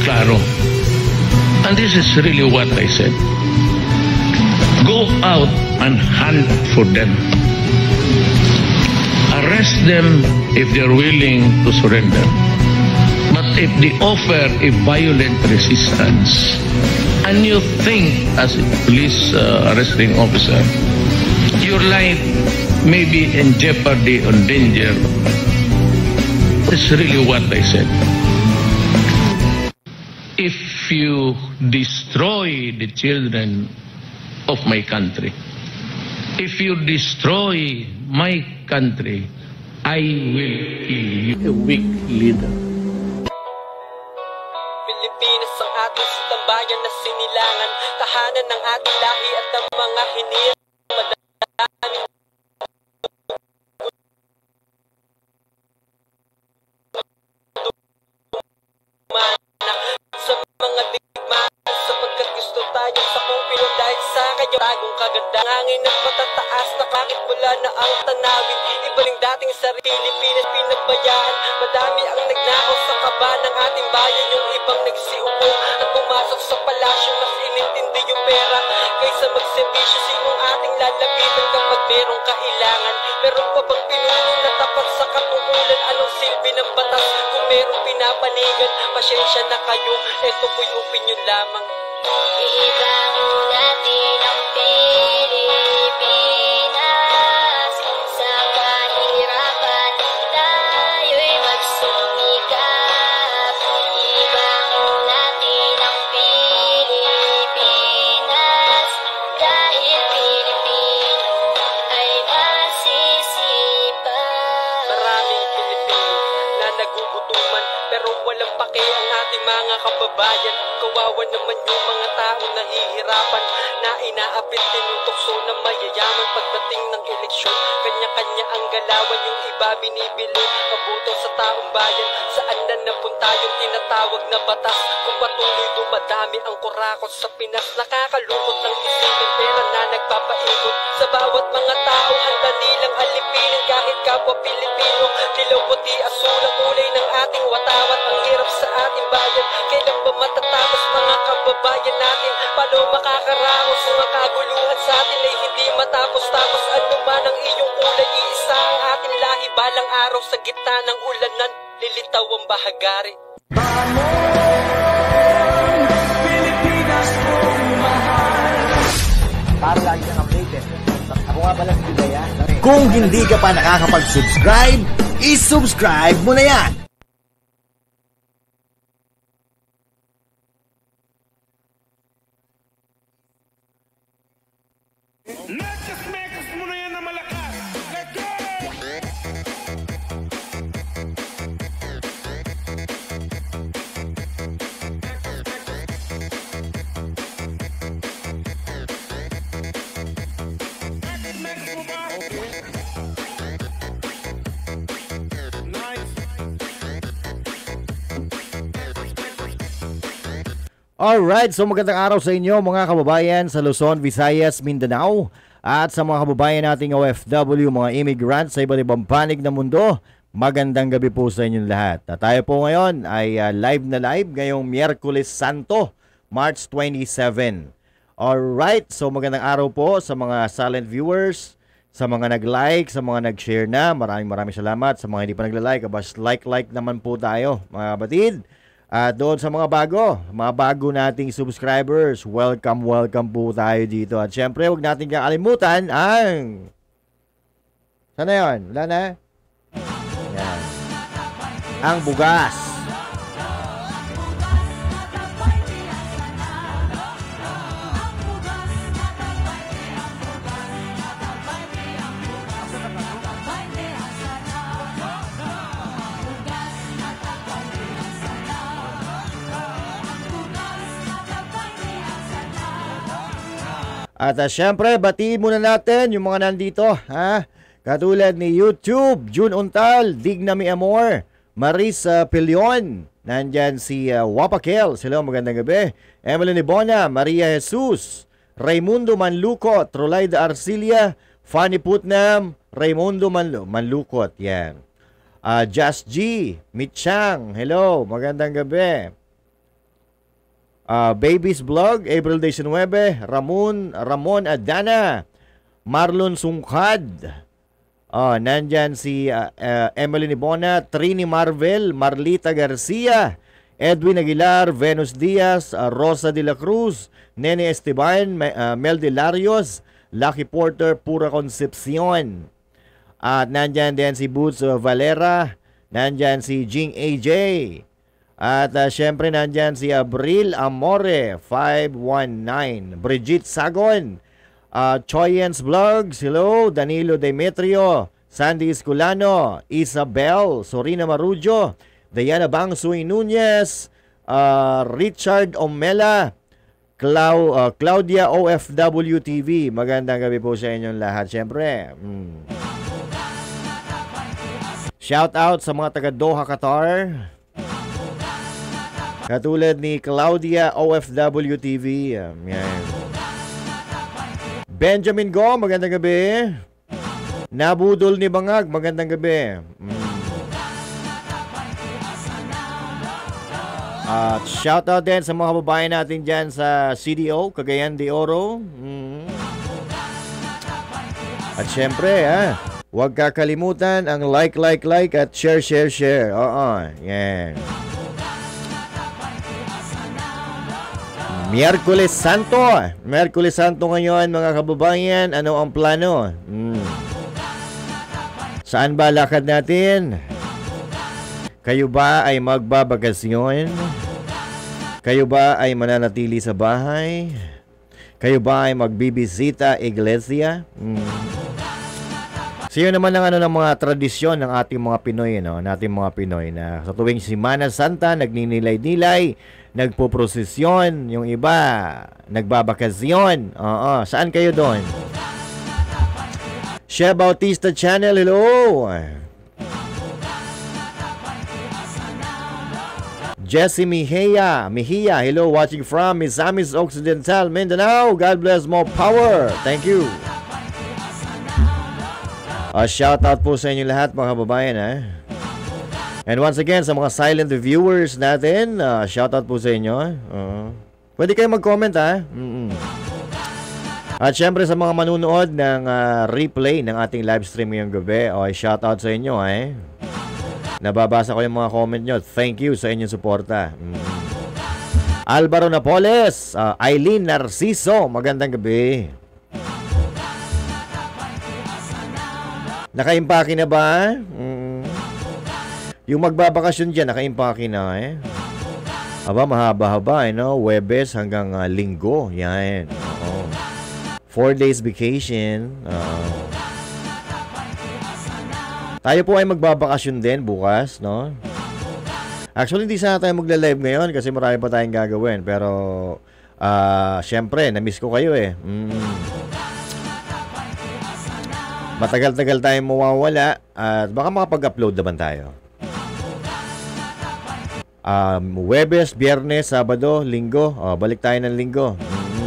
klaro. And this is really what I said. Go out and hunt for them. Arrest them if they're willing to surrender. But if they offer a violent resistance, and you think as a police arresting officer, your life may be in jeopardy or danger, that's really what I said. If you destroy the children of my country, if you destroy my country, I will kill you. A weak leader. Pilipinas ang ating tambayan na sinilangan, tahanan ng ating lahi at ang mga hinirang. Sa mga digmaan, sapagkat gusto tayo sa kung Pinoy dahil sa kayo tagong kagandang hangin at matataas na bakit wala na ang tanawin. Iba ring dating sa Pilipinas pinabayaan, madami ang nagnakaw sa kaba ng ating bayan. Yung ibang nagsiupo at pumasok sa palasyo, mas inintindi yung pera kaysa magserbisyo. Sinong ating lalapitan kapag merong kailangan? Meron pa bang pinuno na tapat sa katungkulan? Anong silbi ng batas kung merong pinapanigan? Pasyensya na kayo, ito po'y opinion lamang. Ibangon natin ang Pilipinas, sa kahirapan tayo'y magsumikap. Ibangon natin ang Pilipinas, dahil Pilipino ay masisipag. Maraming Pilipino na nagugutuman pero walang pake ang ating mga kababayan. Kawawa naman yung mga taong nahihirapan na inaapit tinutokso ng mayayaman. Pagdating ng eleksyon, kanya-kanya ang galawan. Yung iba binibili kabuto sa taong bayan. Saan na napunta yung tinatawag na batas? Kung patuloy dumadami ang kurakot sa Pinas, nakakalungkot ng isipin pera na nagpapaikot sa bawat mga tao. Handa nilang alipinin kahit kapwa Pilipino. Dilaw, puti, asul ang kulay ng ating watawat. Ang hirap sa ating bayan, kailan ba matatapos mga kababayan natin? Paano makakaraos ang kaguluhan sa atin ay hindi matapos-tapos? Ano man ang iyong kulay, iisa ang ating lahi. Balang araw sa gitna ng ulanan, lilitaw ang bahagari. Para lagi kang updated. Ako nga pala si Bidaya. Kung hindi ka pa nakakapag-subscribe, isubscribe mo na yan! Mekas mo na yan na malakas! Let's go! Alright, so magandang araw sa inyo mga kababayan sa Luzon, Visayas, Mindanao at sa mga kababayan nating OFW, mga immigrants sa iba't ibang panig ng mundo. Magandang gabi po sa inyong lahat. At tayo po ngayon ay live na live ngayong Miyerkules Santo, March 27. Alright, so magandang araw po sa mga silent viewers, sa mga nag-like, sa mga nag-share na. Maraming salamat. Sa mga hindi pa nagla-like, abas like naman po tayo mga kapatid. At doon sa mga bago nating subscribers, welcome po tayo dito. At syempre, huwag natin kakalimutan ang... Sana yun? Wala na? Yan. Ang bugas. At syempre, batiin muna natin yung mga nandito, ha? Katulad ni YouTube, June Untal, Digna Mi Amor, Maris Pilion, nandyan si Wapakel, sila magandang gabi. Emily Nibona, Maria Jesus, Raimundo Manlukot, Trolaida Arcilia, Fanny Putnam, Raimundo Manlukot, yan. Just G, Mitchang, hello, magandang gabi. Baby's Vlog, April 19, Ramon Adana, Marlon Sungkad, nandyan si Emily Nibona, Trini Marvel, Marlita Garcia, Edwin Aguilar, Venus Diaz, Rosa de la Cruz, Nene Esteban, Mel de Larios, Lucky Porter, Pura Concepcion. At nandyan din si Boots Valera, nandyan si Jing AJ. At syempre nandyan si Abril Amore 519, Brigitte Sagon, Choyens Vlogs, hello, Danilo Demetrio, Sandy Esculano, Isabel, Sorina Marujo, Diana Bangsuy Nunez, Richard Omela, Claudia OFW TV. Magandang gabi po sa inyong lahat. Syempre, shout out sa mga taga Doha, Qatar. Katulad ni Claudia OFW TV. Yan. Benjamin Go, magandang gabi. Nabudol ni Bangag, magandang gabi. At shout out din sa mga kababayan natin dyan sa CDO, Cagayan de Oro. At syempre, huwag kakalimutan ang like at share. Yan. Miyerkules Santo ngayon mga kababayan. Ano ang plano? Saan ba lakad natin? Kayo ba ay magbabakasyon? Kayo ba ay mananatili sa bahay? Kayo ba ay magbibisita iglesia? So yun naman ang ng mga tradisyon ng ating mga Pinoy, no? Nating mga Pinoy na sa tuwing Semana Santa nagninilay-nilay, nagpoprosesyon, yung iba nagbabakasyon. Saan kayo doon? Shea Bautista Channel, hello. Jessie Mejia, hello, watching from Misamis Occidental, Mindanao. God bless, more power. Thank you. Shout out po sa inyo lahat mga kababayan. And once again, sa mga silent viewers natin, shout out po sa inyo. Pwede kayo mag-comment At syempre sa mga manunood ng replay ng ating live stream ngayong gabi, shout out sa inyo. Nababasa ko yung mga comment nyo. Thank you sa inyong suporta. Alvaro Napoles, Eileen Narciso, magandang gabi. Nakaimpake na ba? Yung magbabakasyon dyan, nakaimpake na Aba, mahaba-haba, no? Webes hanggang Linggo. Yan. 4 days vacation. Tayo po ay magbabakasyon din bukas, no? Actually, hindi sana tayo magla-live ngayon kasi marami pa tayong gagawin. Pero, syempre, na-miss ko kayo Matagal-tagal tayong mawawala at baka makapag-upload naman tayo. Webes, Biyernes, Sabado, Linggo. Balik tayo ng Linggo.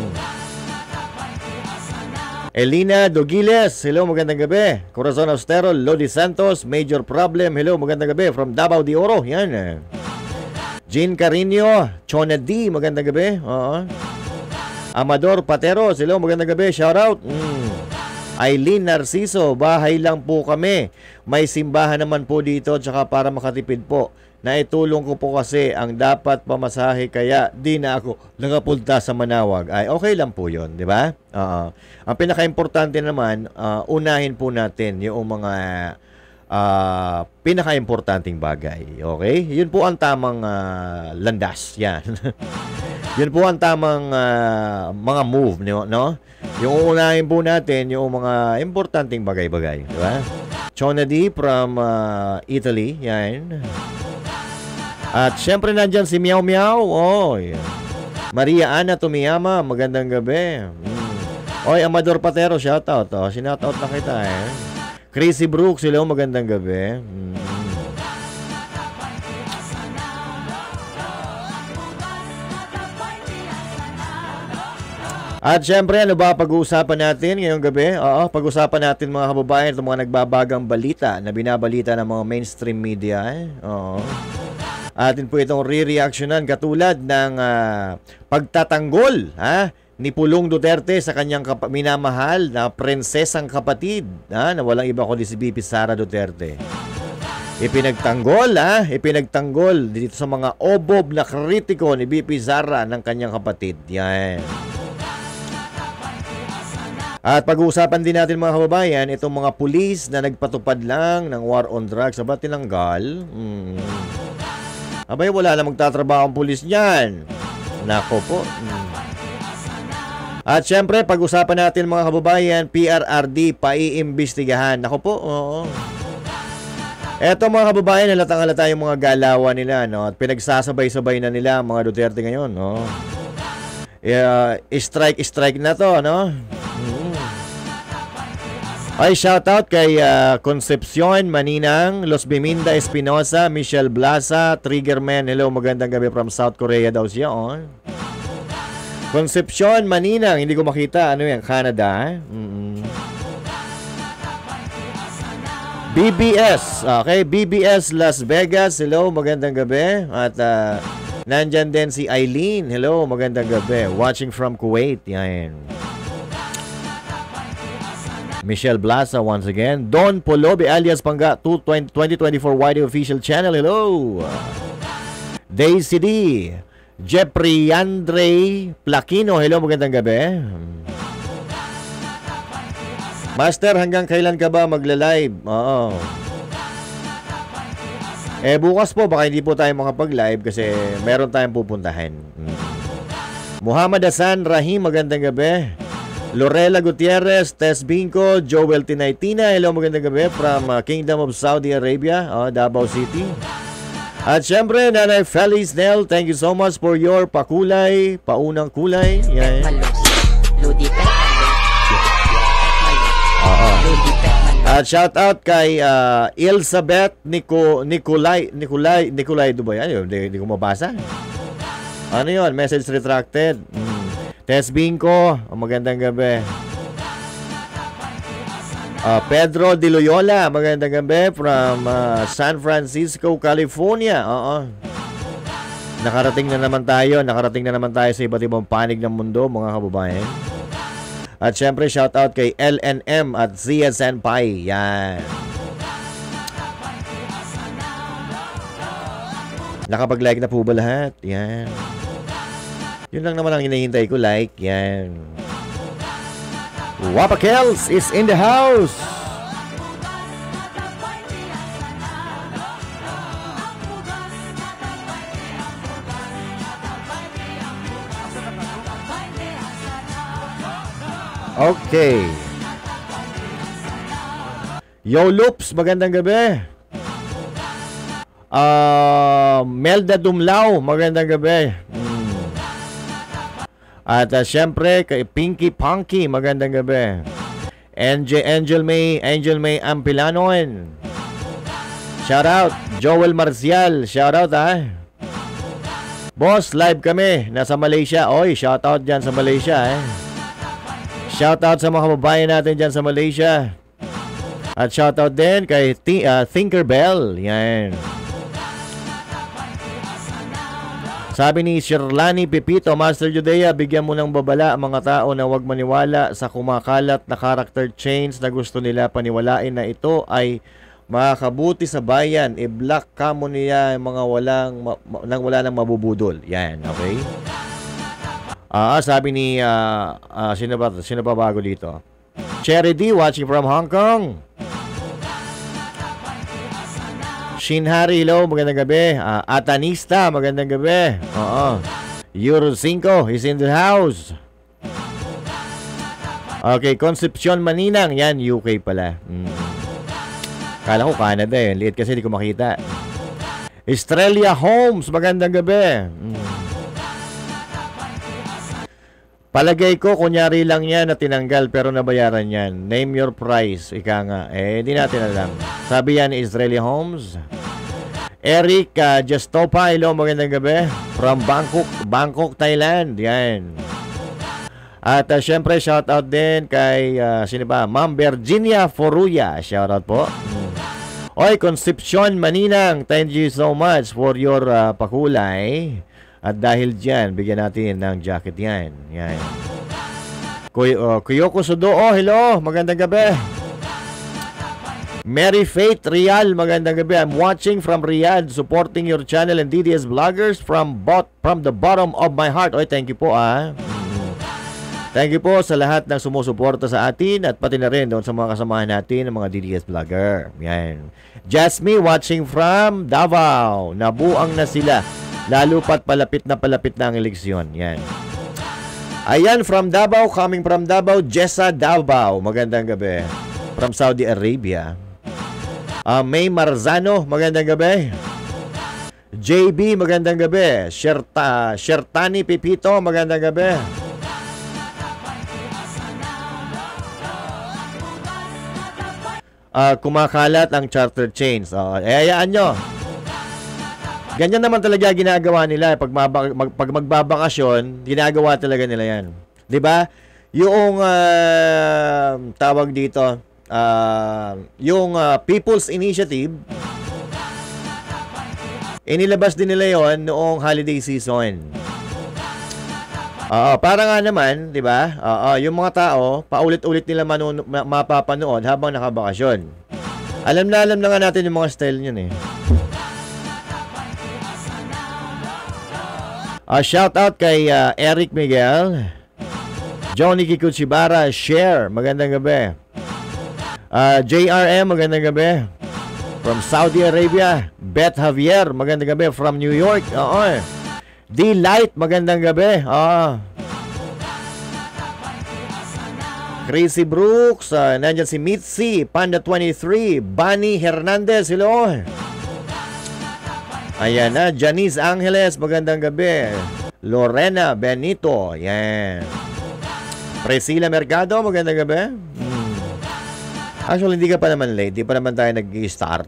Elina Dogiles, hello, magandang gabi. Corazon Austero, Lodi Santos, Major Problem, hello, magandang gabi. From Davao de Oro, yan. Jean Carino, Chona D, magandang gabi. Amador Pateros, hello, magandang gabi. Shout out. Eileen Narciso, bahay lang po kami. May simbahan naman po dito, tsaka para makatipid po. Naitulong ko po kasi ang dapat pamasahe kaya di na ako nakapunta sa Manawag. Ay, okay lang po yun, di ba? Ang pinaka-importante naman, unahin po natin yung mga pinaka-importanting bagay. Okay? Yun po ang tamang landas. Yan. Yun po ang tamang mga move, no? Yung unahin po natin yung mga importanteng bagay-bagay. Di ba? Chona D from Italy. Yan. At syempre nandyan si Meow Meow. Maria Ana Tumiyama, magandang gabi. Oy, Amador Patero, shoutout. Sinoutout na kita Chrissy Brooks, hello, magandang gabi. At syempre, ano ba pag-uusapan natin ngayong gabi? Pag-uusapan natin mga kababayan, itong mga nagbabagang balita na binabalita ng mga mainstream media. atin po itong re-reactionan katulad ng pagtatanggol ni Pulong Duterte sa kanyang minamahal na prinsesang kapatid na walang iba kundi si BP Sara Duterte. Ipinagtanggol dito sa mga obob na kritiko ni BP Sara ng kanyang kapatid. Yan. At pag-uusapan din natin mga kababayan, itong mga pulis na nagpatupad lang ng war on drugs. Aba, tinanggal? Abay, wala na magtatrabaho ang pulis niyan. Nako po. At syempre, pag-usapan natin mga kababayan, PRRD, paiimbestigahan. Nako po, oo. Eto mga kababayan, halatang-halata yung mga galawan nila, no? At pinagsasabay-sabay na nila mga Duterte ngayon, no? Strike na to, no? Ay, shoutout kay Concepcion Maninang, Los Biminda Espinosa, Michelle Blaza, Triggerman. Hello, magandang gabi from South Korea daw siya, oh. Concepcion Maninang, hindi ko makita. Ano yan? Canada, BBS, okay, BBS Las Vegas, hello, magandang gabi. At nandyan din si Eileen, hello, magandang gabi. Watching from Kuwait, yan. Michelle Blaza once again. Don Polobe alias Pangga 2024 YD official channel, hello. Daisy D, Jeffrey Andre Plaquino, hello, magandang gabi. Master, hanggang kailan ka ba magla-live? Oo. Bukas po, baka hindi po tayo makapag-live kasi meron tayong pupuntahan. Muhammad Hasan Rahim, magandang gabi. Lorela Gutierrez, Tess Binco, Joel Tinaytina, hello, magandang gabi from Kingdom of Saudi Arabia, Davao City. At syempre, Nanay Feliz Nel, thank you so much for your pakulay, paunang kulay. Yan. At shout out kay Elizabeth Nicolay do ba yan? Hindi ko mabasa. Ano yun? Message retracted. Tess Binco, magandang gabi. Pedro De Loyola, magandang gabi from San Francisco, California. Nakarating na naman tayo sa iba't ibang panig ng mundo, mga kababayan. At syempre, shout out kay LNM at Zia Senpai. Yan. Nakapag-like na po ba lahat? Yan. Yun lang naman ang hinahintay ko, like. Yan. Wapa Kels is in the house. Okay. Yo Loops, magandang gabi. Melda Dumlao, magandang gabi. At syempre kay Pinky Punky, magandang gabi. Angel May Ampilanon. Shout out Joel Marcial, shout out Boss, live kami nasa Malaysia. Oy, shout out diyan sa Malaysia Shout out sa mga kababayan natin dyan sa Malaysia. At shout out din kay Tinkerbell. Yan. Sabi ni Shirlani Pepito, Master Judea, bigyan mo ng babala ang mga tao na huwag maniwala sa kumakalat na character change na gusto nila paniwalain na ito ay makakabuti sa bayan. I-block ka mo niya mga wala nang mabubudol. Yan, okay? Sabi ni sino ba bago dito? Cherry D watching from Hong Kong. Shinhari, hello, magandang gabi. Atanista, magandang gabi. Euro 5 is in the house. Okay, Concepcion Maninang, yan UK pala. Kala ko Canada liit kasi di ko makita. Estrella Holmes, magandang gabi. Palagay ko, kunyari lang yan na tinanggal pero nabayaran yan. Name your price. Ika nga. Di natin alam. Sabi yan ni Israeli Holmes. Eric Justopa, hello, magandang gabi. From Bangkok, Thailand. Yan. At syempre, shout out din kay, sino ba? Ma'am Virginia Foruya. Shout out po. Oy, Concepcion Maninang, thank you so much for your pakulay. At dahil dyan, bigyan natin ng jacket yan. Yan. Kuyoko Sudo, hello, magandang gabi. Mary Faith Rial, magandang gabi. I'm watching from Riyadh, supporting your channel and DDS Vloggers from the bottom of my heart. Oy, thank you po Thank you po sa lahat ng sumusuporta sa atin at pati na rin doon sa mga kasamahan natin ng mga DDS Vlogger. Yan. Jasmine watching from Davao. Nabuang na sila. Lalo pat palapit na ang eleksyon. Yan. Ayan, from Davao, coming from Davao, Jessa Davao. Magandang gabi. From Saudi Arabia. May Marzano, magandang gabi. JB, magandang gabi. Shertani Pipito, magandang gabi. Kumakalat ang charter chains. Hayaan nyo. Ganyan naman talaga ginagawa nila. Pag magbabakasyon, ginagawa talaga nila yan. 'Di ba? Yung tawag dito, yung People's Initiative, inilabas din nila yon noong holiday season. Para nga naman, 'di ba? Yung mga tao, paulit-ulit nila mapapanood habang nakabakasyon. Alam na nga natin yung mga style niyan eh. Shout out kay Eric Miguel, Johnny Kikuchibara, Share, magandang gabi. JRM, magandang gabi. From Saudi Arabia, Beth Javier, magandang gabi. From New York, D-Light, magandang gabi. Crazy Brooks, nandyan si Mitzi, Panda23, Bunny Hernandez, hello. Ayan na, Janice Angeles, magandang gabi. Lorena Benito, yan. Priscilla Mercado, magandang gabi. Actually, hindi ka pa naman late, di pa naman tayo nag-start.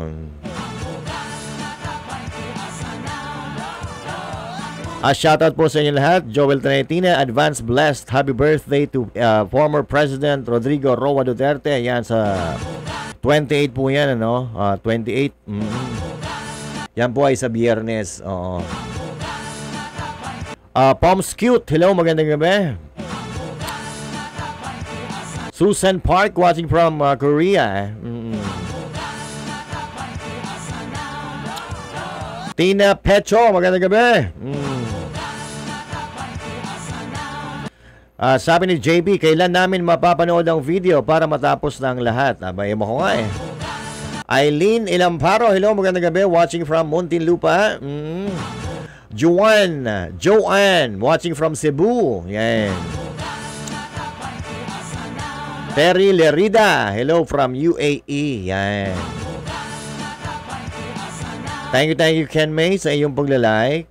Shoutout po sa inyo lahat. Joel Tanetina, advance blessed happy birthday to former President Rodrigo Roa Duterte. Yan sa 28 po yan, 28. Yan po ay sa Biyernes. Poms Cute, hello, magandang gabi. Susan Park watching from Korea. Tina Pecho, magandang gabi. Sabi ni JB, kailan namin mapapanood ang video para matapos ng lahat? Abay mo ko nga eh. Eileen Ilamparo, hello, magandang gabi. Watching from Muntinlupa. Joanne, watching from Cebu. Yan. Terry Lerida, hello from UAE. Yan. Thank you Ken May sa iyong paglalike.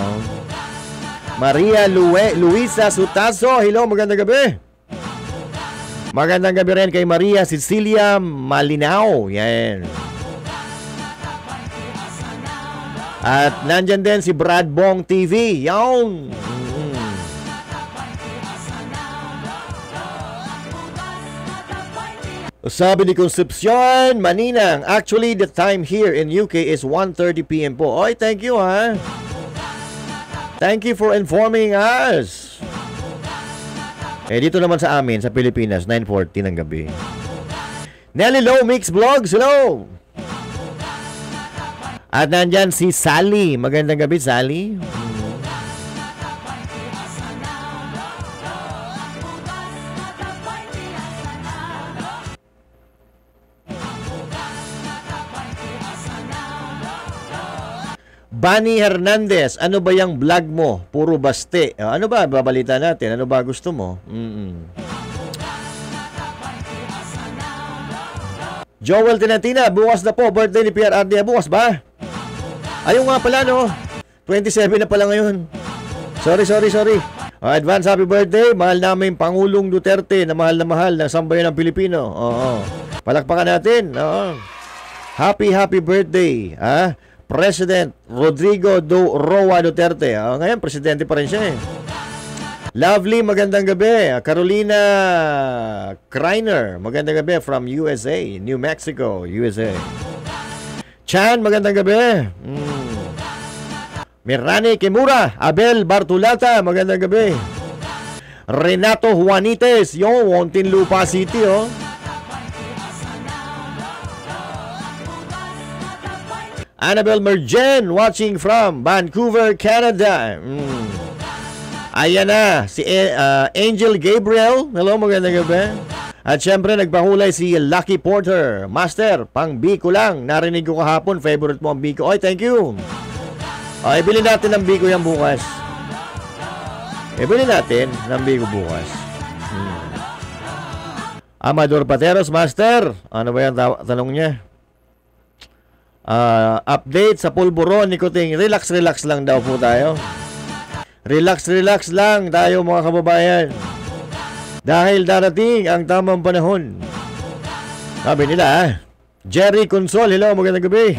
Maria Luisa Sutaso, hello, magandang gabi. Magandang gabi rin kay Maria Cecilia Malinao. Yan. At nandyan din si Brad Bong TV. Yan. Sabi ni Concepcion Maninang, actually the time here in UK is 1:30 PM po. Oy, thank you ha. Thank you for informing us. Dito naman sa amin sa Pilipinas 9:40 ng gabi. Nelly Low Mix Vlogs, hello. At nandyan si Sally. Magandang gabi, Sally. Bunny Hernandez, ano ba yung vlog mo? Puro baste. Ano ba? Babalita natin. Ano ba gusto mo? Joel Tinatina, bukas na po. Birthday ni PRRD. Bukas ba? Ayun nga pala, no? 27 na pala ngayon. Sorry. Advance happy birthday. Mahal namin Pangulong Duterte na mahal ng sambayan ng Pilipino. Palakpakan natin. Happy birthday. President Rodrigo Roa Duterte. Ngayon, presidente pa rin siya eh. Lovely, magandang gabi. Carolina Kreiner, magandang gabi from USA, New Mexico, USA. Chan, magandang gabi. Mirani Kimura, Abel Bartulata, magandang gabi. Renato Juanites, yung Muntinlupa City, oh. Annabel Mergen, watching from Vancouver, Canada. Ayan na, si Angel Gabriel. Hello, magandang gabi. At syempre, nagpahulay si Lucky Porter. Master, pang Biko lang. Narinig ko kahapon, favorite mo ang Biko. Oy, thank you. Ibili natin ng Biko yan bukas. Ibili natin ng Biko bukas. Amador Pateros, Master. Ano ba yan tanong niya? Update sa pulburon ni Kuting. Relax lang daw po tayo. Relax lang tayo mga kababayan. Dahil darating ang tamang panahon. Sabi nila, Jerry Consol, hello, magandang gabi.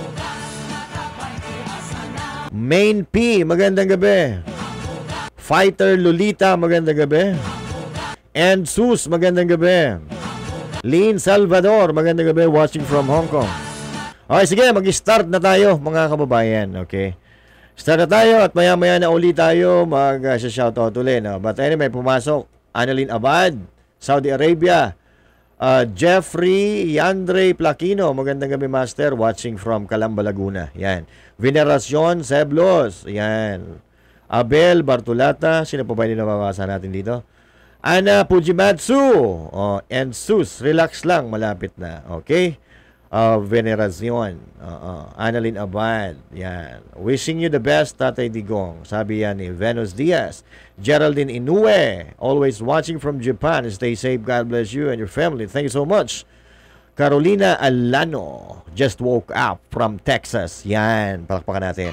Main P, magandang gabi. Fighter Lolita, magandang gabi. And Sus, magandang gabi. Lynn Salvador, magandang gabi, watching from Hong Kong. Okay, sige, mag-start na tayo mga kababayan, okay? Start na tayo at maya-maya na ulit tayo mag-shoutout ulit, no? But anyway, pumasok, Annalyn Abad, Saudi Arabia. Jeffrey Yandre Plaquino, magandang gabi, Master, watching from Calamba, Laguna. Yan. Veneracion Seblos, yan. Abel Bartulata, sino pa ba yung nababasa natin dito? Ana Pujimatsu, and Sus, relax lang, malapit na, okay? Veneracion, Annalyn Abad, yan. Wishing you the best, Tatay Digong, sabi yan ni Venus Diaz. Geraldine Inoue, always watching from Japan. Stay safe, God bless you and your family. Thank you so much. Carolina Alano, just woke up from Texas, yan, palakpakan natin.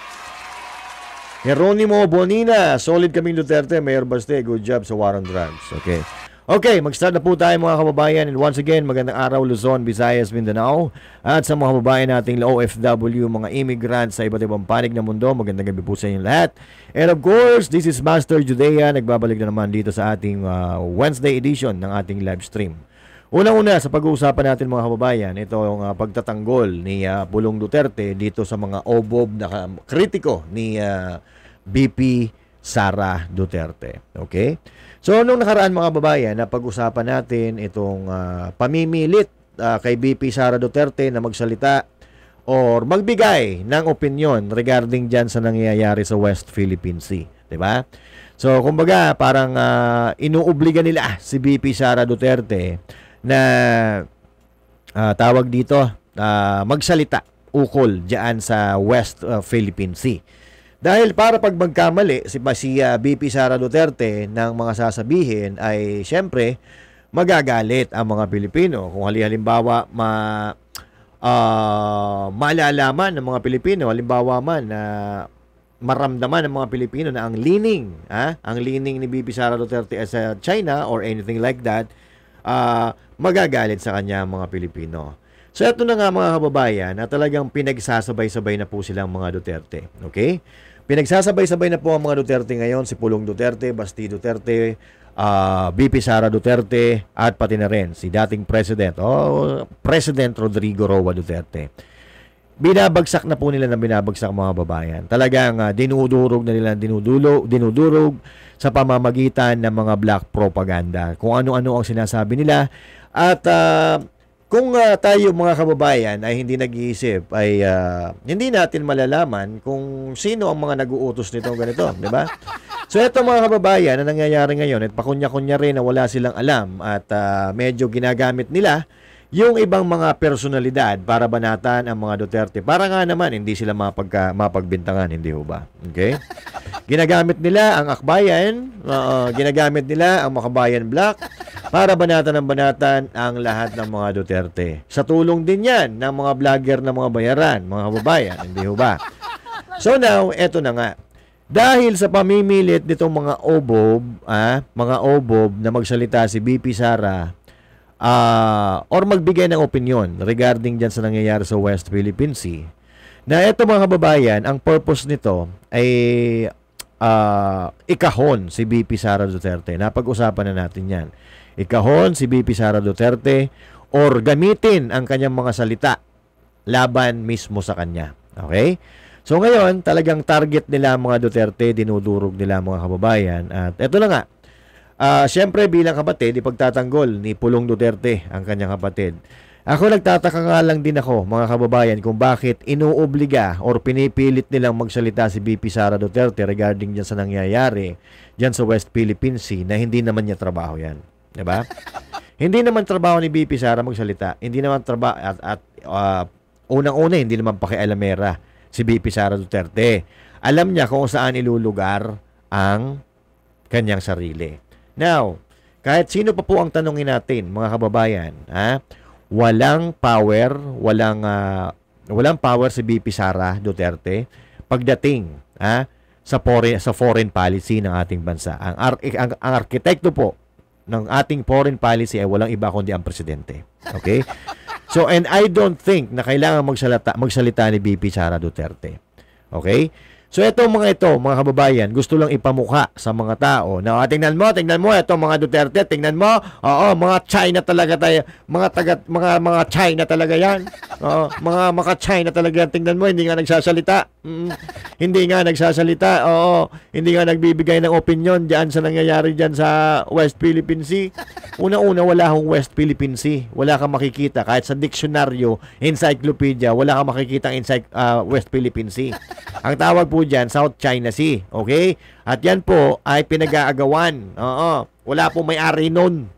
Jeronimo Bonina, solid kaming Duterte, Mayor Baste, good job sa war on drugs, okay? Okay, mag-start na po tayo mga kababayan. And once again, magandang araw Luzon, Visayas, Mindanao. At sa mga kababayan nating OFW, mga immigrants sa iba't ibang panig ng mundo, magandang gabi po sa inyong lahat. And of course, this is Master Judea. Nagbabalik na naman dito sa ating Wednesday edition ng ating live stream. Una-una sa pag-uusapan natin mga kababayan, ito yung pagtatanggol ni Pulong Duterte dito sa mga obob na kritiko ni BP Sara Duterte. Okay? So, nung nakaraan mga babayan, na pag-usapan natin itong pamimilit kay BP Sara Duterte na magsalita or magbigay ng opinion regarding dyan sa nangyayari sa West Philippine Sea. Diba? So, kumbaga, parang inuobliga nila si BP Sara Duterte na tawag dito, magsalita ukol dyan sa West Philippine Sea. Dahil para pag magkamali si BP Sara Duterte ng mga sasabihin ay syempre magagalit ang mga Pilipino. Kung halimbawa malalaman ng mga Pilipino, halimbawa man na maramdaman ng mga Pilipino na ang leaning ni BP Sara Duterte as a China or anything like that, magagalit sa kanya mga Pilipino. So ito na nga mga kababayan na talagang pinagsasabay-sabay na po silang mga Duterte. Okay? Pinagsasabay-sabay na po ang mga Duterte ngayon, si Pulong Duterte, Basti Duterte, BP Sara Duterte, at pati na rin si dating President, President Rodrigo Roa Duterte. Binabagsak na po nila ng binabagsak mga babayan. Talagang dinudurog na nila, dinudurog sa pamamagitan ng mga black propaganda. Kung ano-ano ang sinasabi nila. At kung tayo mga kababayan ay hindi nag-iisip, ay hindi natin malalaman kung sino ang mga nag-uutos nito ganito, di ba? So ito mga kababayan na nangyayari ngayon, at pakunya-kunya rin na wala silang alam at medyo ginagamit nila yung ibang mga personalidad para banatan ang mga Duterte. Para nga naman hindi sila mapagbintangan, hindi ho ba? Okay? Ginagamit nila ang akbayan, ginagamit nila ang Makabayan Black para banatan ng banatan ang lahat ng mga Duterte. Sa tulong din yan ng mga vlogger na mga bayaran, mga kababayan, hindi ho ba? So now, eto na nga. Dahil sa pamimilit nitong mga obob na magsalita si BP Sara, or magbigay ng opinion regarding dyan sa nangyayari sa West Philippine Sea, na eto mga kababayan, ang purpose nito ay ikahon si BP Sara Duterte. Napag-usapan na natin yan. Ikahon si BP Sara Duterte or gamitin ang kanyang mga salita laban mismo sa kanya. Okay? So ngayon, talagang target nila ang mga Duterte, dinudurog nila ang mga kababayan. At eto na nga, siyempre bilang kapatid, ipagtatanggol ni Pulong Duterte ang kanyang kapatid. Ako nagtataka nga lang din ako, mga kababayan, kung bakit inuobliga or pinipilit nilang magsalita si BP Sara Duterte regarding dyan sa nangyayari dyan sa West Philippine Sea na hindi naman niya trabaho yan. Diba? Hindi naman trabaho ni BP Sara magsalita. Hindi naman trabaho at unang-una, hindi naman pakialamera si BP Sara Duterte. Alam niya kung saan ilulugar ang kanyang sarili. Now, kahit sino pa po ang tanungin natin, mga kababayan, walang power si BP Sara Duterte pagdating sa foreign policy ng ating bansa. Ang arkitekto po ng ating foreign policy ay walang iba kundi ang presidente. Okay? So, and I don't think na kailangan magsalita ni BP Sara Duterte. Okay? So, mga kababayan, gusto lang ipamukha sa mga tao na tingnan mo, ito mga Duterte, tingnan mo, mga China talaga tayo, mga China talaga yan. Mga China talaga yan, tingnan mo, hindi nga nagsasalita. Hindi nga nagsasalita, hindi nga nagbibigay ng opinion diyan sa nangyayari diyan sa West Philippine Sea. Una-una, wala akong West Philippine Sea. Wala kang makikita. Kahit sa diksyonaryo, encyclopedia, wala kang makikita West Philippine Sea. Ang tawag po dyan, South China Sea. Okay? At yan po ay pinag-aagawan. Wala po may-ari nun.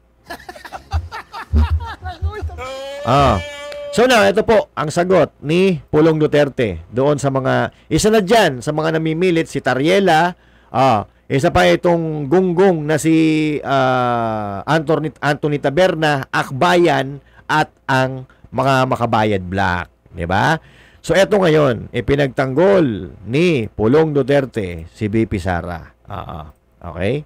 So now, ito po ang sagot ni Pulong Duterte doon sa mga, isa na dyan, sa mga namimilit, si Tariela, isa pa itong gunggong na si Anthony Taberna, Akbayan, at ang mga Makabayad Black. Diba? So, eto ngayon, ipinagtanggol ni Pulong Duterte si BP Sara. Okay?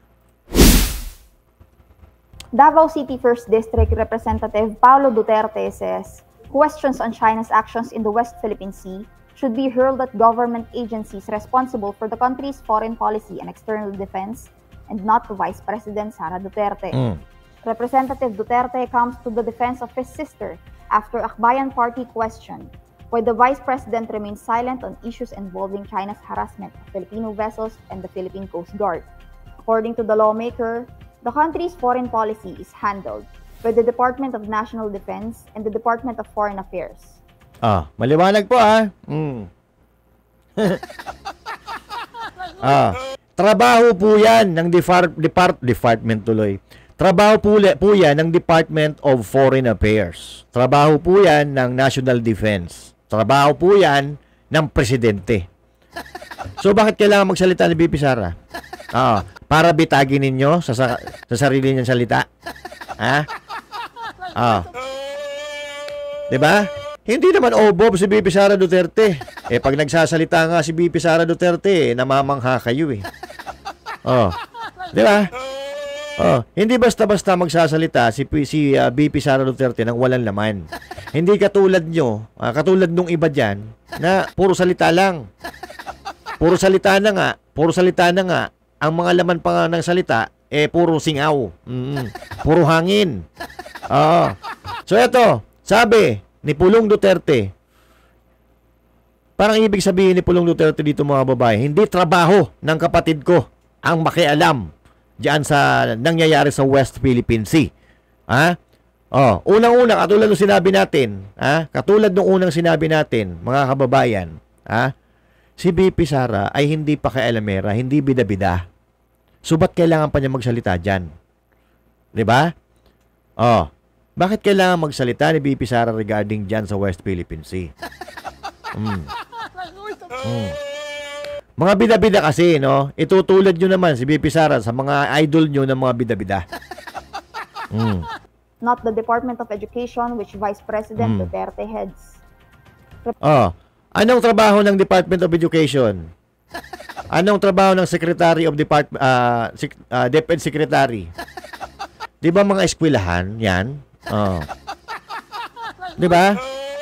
Davao City 1st District Representative Paulo Duterte says, questions on China's actions in the West Philippine Sea should be hurled at government agencies responsible for the country's foreign policy and external defense, and not to Vice President Sara Duterte. Representative Duterte comes to the defense of his sister after Akbayan Party questioned why the Vice President remains silent on issues involving China's harassment of Filipino vessels and the Philippine Coast Guard. According to the lawmaker, the country's foreign policy is handled by the Department of National Defense and the Department of Foreign Affairs. Maliwanag po trabaho po yan ng department tuloy. Trabaho po yan ng Department of Foreign Affairs. Trabaho po yan ng National Defense. Trabaho po yan ng Presidente. So bakit kailangan magsalita ni BP Sara? Para bitagin ninyo sa sarili niyang salita? Diba? Hindi naman obob si BP Sara Duterte. Pag nagsasalita nga si BP Sara Duterte, namamangha kayo Diba? Hindi basta-basta magsasalita si BP Sara Duterte nang walang laman. Hindi katulad nyo, katulad nung iba dyan, na puro salita lang. Puro salita na nga. Ang mga laman pa nga ng salita, puro singaw. Puro hangin. So eto, sabi ni Pulong Duterte, parang ibig sabihin ni Pulong Duterte dito mga babae, hindi trabaho ng kapatid ko ang makialam diyan sa nangyayari sa West Philippine Sea. Unang-una, katulad nung sinabi natin, katulad nung unang sinabi natin, mga kababayan, si BP Sara ay hindi pakialamera, hindi bida-bida. So, ba't kailangan pa niya magsalita dyan? Diba? Bakit kailangan magsalita ni BP Sara regarding dyan sa West Philippine Sea? Mga bida-bida kasi, no? Itutulad nyo naman si BP Sara sa mga idol nyo ng mga bida-bida. Not the Department of Education, which Vice President Duterte heads. Anong trabaho ng Department of Education? Anong trabaho ng Secretary of DepEd Secretary? Di ba mga eskwelahan yan? Di ba?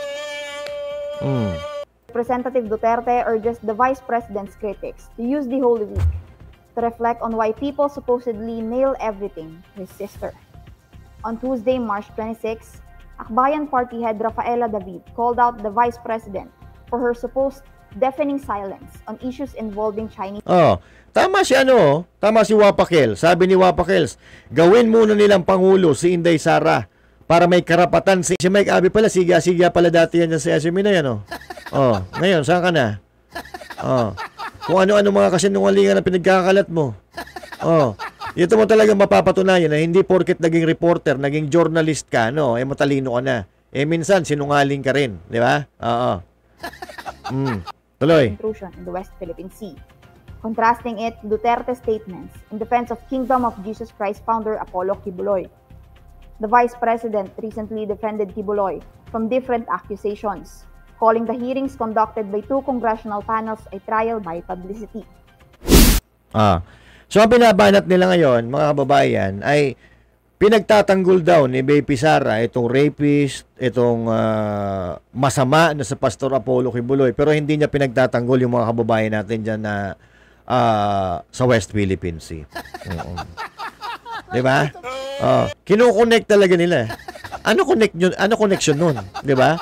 Representative Duterte urges the Vice President's critics to use the Holy Week to reflect on why people supposedly nail everything to his sister. On Tuesday, March 26, Akbayan Party head Rafaela David called out the Vice President for her supposed deafening silence on issues involving Chinese. Tama si tama si Wapakel. Sabi ni Wapakels, gawin muna nilang Pangulo si Inday Sara para may karapatan. Si Mike Abe pala, siga pala dati yan sa SME na yan, ngayon, saan ka na? Kung ano-ano mga kasinungalingan na pinagkakalat mo. Ito mo talaga mapapatunayan na hindi porket naging reporter, naging journalist ka, matalino ka na. Minsan, sinungaling ka rin. Di ba? Tuloy. Intrusion in the West Philippine Sea. Contrasting it to Duterte's statements in defense of Kingdom of Jesus Christ founder Apollo Kibuloy. The Vice President recently defended Kibuloy from different accusations, calling the hearings conducted by 2 congressional panels a trial by publicity. So ang binabanat nila ngayon, mga kababayan, ay pinagtatanggol daw ni Baby Sara itong rapist, itong masama na sa Pastor Apollo Kibuloy, pero hindi niya pinagtatanggol yung mga kababayan natin dyan na sa West Philippine Sea. Diba? Kino-connect talaga nila. Ano connection nun? Diba?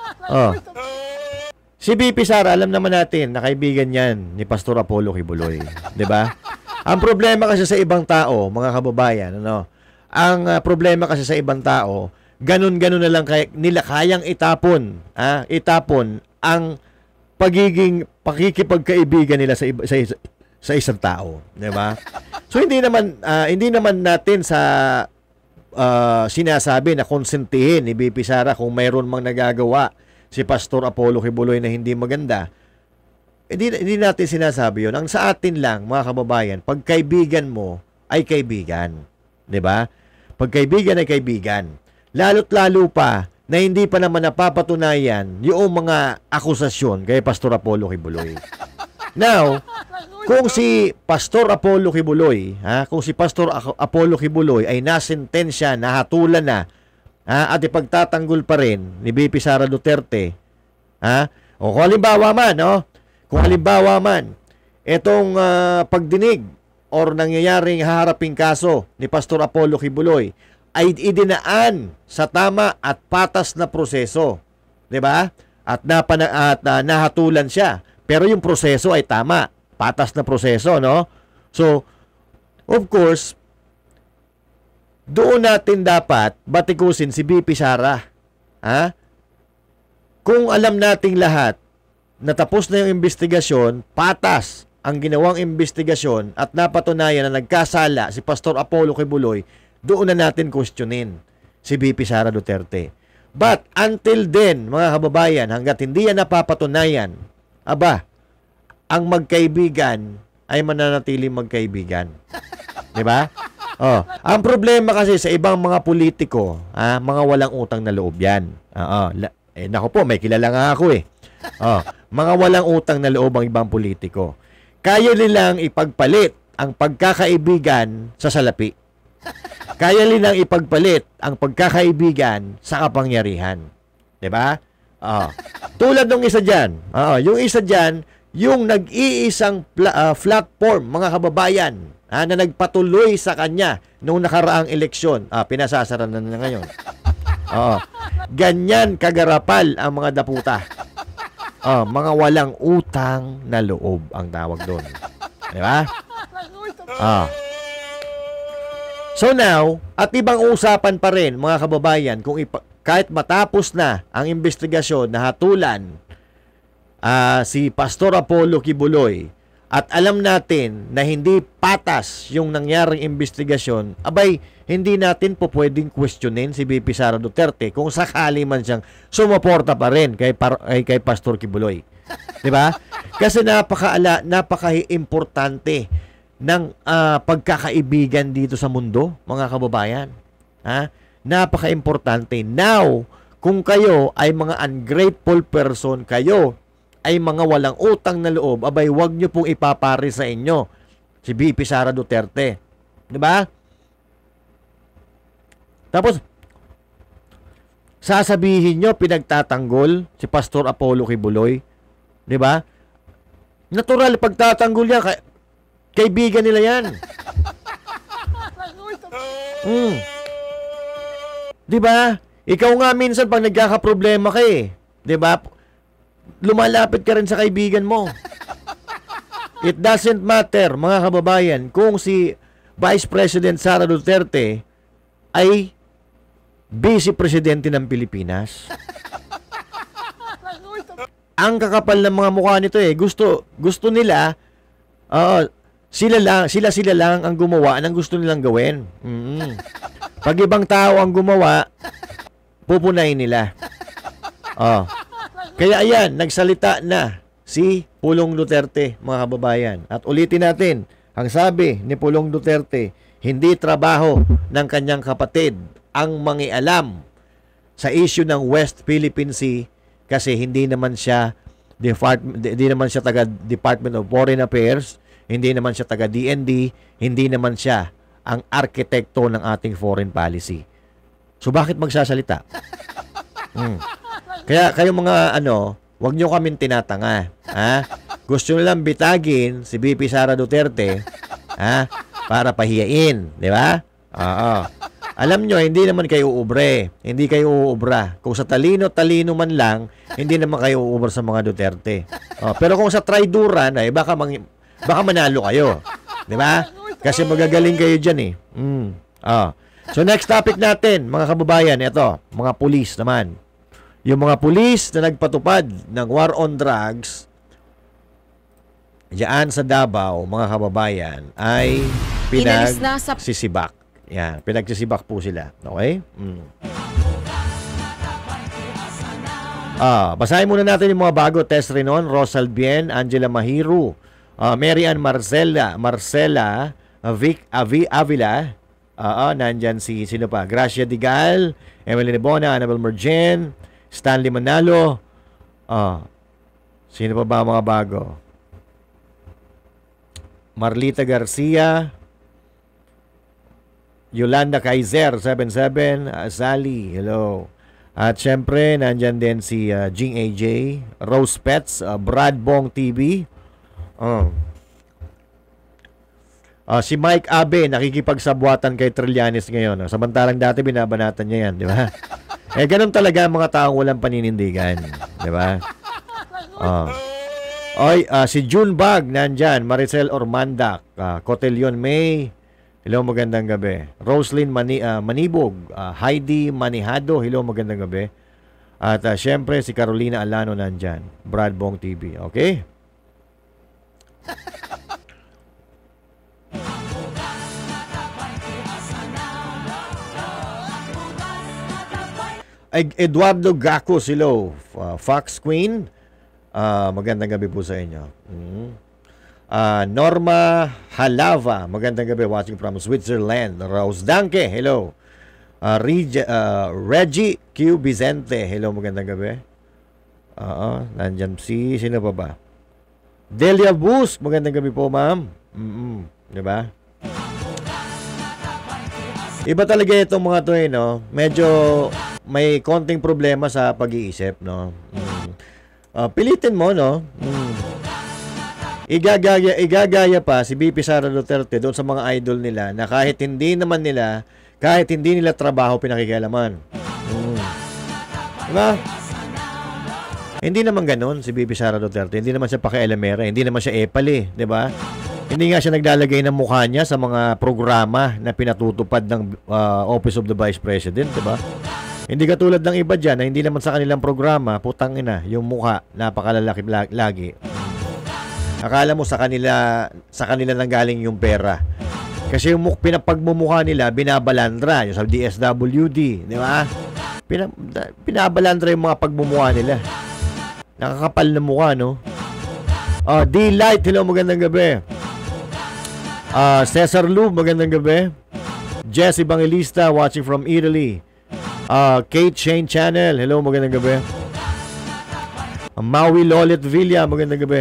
Si BP Sara, alam naman natin na kaibigan yan ni Pastor Apollo Kibuloy. Diba? Ang problema kasi sa ibang tao, mga kababayan, ang problema kasi sa ibang tao, ganun-ganun na lang nila kayang itapon ang pakikipagkaibigan nila sa isang tao, 'di ba? So hindi naman natin sa sinasabi na konsentihin ni BP Sara kung mayroon mang nagagawa si Pastor Apollo Kibuloy na hindi maganda. Hindi natin sinasabi 'yon. Ang sa atin lang, mga kababayan, pagkaibigan mo ay kaibigan, 'di ba? Pagkaibigan ay kaibigan. Lalo't lalo pa na hindi pa naman napapatunayan yung mga akusasyon kay Pastor Apollo Kibuloy. Now, kung si Pastor Apollo Kibuloy, ay nasentensya, nahatulan na, at ipagtatanggol pa rin ni BP Sara Duterte, o kung halimbawa man, itong pagdinig or nangyayaring haharaping kaso ni Pastor Apollo Kibuloy ay idinaan sa tama at patas na proseso, 'di ba? At nahatulan siya. Pero yung proseso ay tama, patas na proseso, no? So, of course, doon natin dapat batikusin si BP Sara. Kung alam nating lahat na tapos na yung investigasyon, patas ang ginawang investigasyon at napatunayan na nagkasala si Pastor Apollo Kibuloy, doon na natin questionin si BP Sara Duterte. But until then, mga kababayan, hanggat hindi yan napapatunayan, ang magkaibigan ay mananatiling magkaibigan. 'Di ba? Ang problema kasi sa ibang mga politiko, mga walang utang na loob yan. Nako po, may kilala nga ako eh. Mga walang utang na loob ang ibang politiko. Kaya nilang ipagpalit ang pagkakaibigan sa salapi. Kaya nilang ipagpalit ang pagkakaibigan sa kapangyarihan. 'Di ba? Tulad ng isa diyan. Yung isa diyan, yung nag-iisang platform, mga kababayan, na nagpatuloy sa kanya noong nakaraang eleksyon. Pinasasara na ngayon. Ganyan kagarapal ang mga daputa. Mga walang utang na loob ang tawag doon. 'Di ba? So now, at ibang usapan pa rin, mga kababayan, kung kahit matapos na ang investigasyon na hatulan si Pastor Apollo Kibuloy at alam natin na hindi patas yung nangyaring investigasyon, hindi natin po pwedeng questionin si BP Sara Duterte kung sakali man siyang sumuporta pa rin kay Pastor Kibuloy. 'Di ba? Kasi napaka-importante ng pagkakaibigan dito sa mundo, mga kababayan. Napaka-importante. Now, kung kayo ay mga ungrateful person, kayo ay mga walang utang na loob, wag nyo pong ipapari sa inyo si BP Sara Duterte. 'Di ba? Tapos, sasabihin nyo, pinagtatanggol si Pastor Apollo Kibuloy. 'Di ba? Natural, pagtatanggol yan, kaibigan nila yan. 'Di ba? Ikaw nga minsan pag nagkakaproblema ka eh, 'di ba? Lumalapit ka rin sa kaibigan mo. It doesn't matter, mga kababayan, kung si Vice President Sara Duterte ay vice presidente ng Pilipinas. Ang kakapal ng mga mukha nito eh. Gusto nila sila lang ang gumawa ng gusto nilang gawin. Pag ibang tao ang gumawa, pupunayin nila. Kaya ayan, nagsalita na si Pulong Duterte, mga kababayan. At ulitin natin, ang sabi ni Pulong Duterte, hindi trabaho ng kanyang kapatid ang mangialam sa issue ng West Philippine Sea kasi hindi naman siya taga Department of Foreign Affairs, hindi naman siya taga DND, hindi naman siya ang arkitekto ng ating foreign policy. So bakit magsasalita? Kaya kayo mga wag nyo kaming tinatanga. Gusto nyo lang bitagin si BP Sara Duterte para pahiyain, di ba? Alam nyo, hindi naman kayo uubre. Hindi kayo uubra. Kung sa talino man lang, hindi naman kayo uubra sa mga Duterte. Pero kung sa traiduran, baka manalo kayo. Di ba? Kasi magagaling kayo dyan eh. So next topic natin, mga kababayan, ito, mga pulis naman. Yung mga pulis na nagpatupad ng war on drugs diyan sa Davao, mga kababayan, ay pinagsisibak. Yan, pinagsisibak po sila. Okay? Basahin muna natin yung mga bago. Tess Renon, Rosal Bien, Angela Mahiru, Mary Ann Marcela, Avila, nandyan sino pa? Gracia Digal, Emily Nebona, Annabel Mergen, Stanley Manalo, sino pa ba mga bago? Marlita Garcia, Yolanda Kaiser, 77, Sally, hello. At syempre, nandyan din si Jing AJ, Rose Pets, Brad Bong TV, si Mike Abe, nakikipagsabwatan kay Trillanes ngayon. Samantalang dati binabanatan niya yan, di ba? Ganun talaga ang mga taong walang paninindigan, di ba? Si June Bag, nandyan, Maricel Ormandak, Cotelion May, hello, magandang gabi. Roslyn Manibog, Heidi Manihado, hello, magandang gabi. At syempre, si Carolina Alano nandyan. Brad Bong TV, okay? Eduardo Gaco, hello. Fox Queen, magandang gabi po sa inyo. Norma Halava, magandang gabi, watching from Switzerland. Rose Danke, hello. Reggie Q. Vicente, hello, magandang gabi. Nandyan sino pa ba? Delia Bus, magandang gabi po, ma'am. Diba? Iba talaga itong mga to no? Medyo may konting problema sa pag-iisip, no? Pilitin mo, no? Igagaya pa si BP Sara Duterte doon sa mga idol nila na kahit hindi nila trabaho pinakikialaman. Diba? Hindi naman ganoon si BP Sara Duterte. Hindi naman siya pakialamera. Hindi naman siya epal diba? Hindi nga siya naglalagay ng mukha niya sa mga programa na pinatutupad ng Office of the Vice President, diba? Hindi katulad ng iba dyan na hindi naman sa kanilang programa, putang ina, yung mukha napakalalaki lagi. Akala mo sa kanila nanggaling yung pera. Kasi yung pinapagmumukha nila, binabalandra. Yung sa DSWD, di ba? Binabalandra yung mga pagmumukha nila. Nakakapal na mukha, no? D-Light, hello, magandang gabi. Cesar Lube, magandang gabi. Jess Evangelista, watching from Italy. Kate Shane Channel, hello, magandang gabi. Maui Lolet Villa, magandang gabi.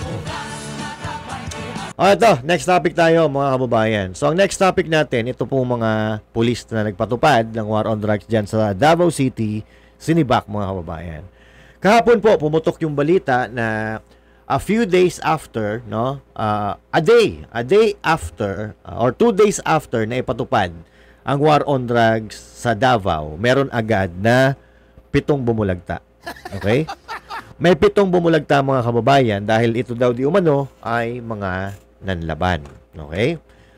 Ito, next topic tayo, mga kababayan. So, ang next topic natin, ito po mga pulis na nagpatupad ng war on drugs dyan sa Davao City, sinibak, mga kababayan. Kahapon po, pumutok yung balita na a few days after, no, a day after, or 2 days after na ipatupad ang war on drugs sa Davao, meron agad na 7 bumulagta. Okay? May 7 bumulagta mga kababayan dahil ito daw di umano ay mga nanlaban. Okay?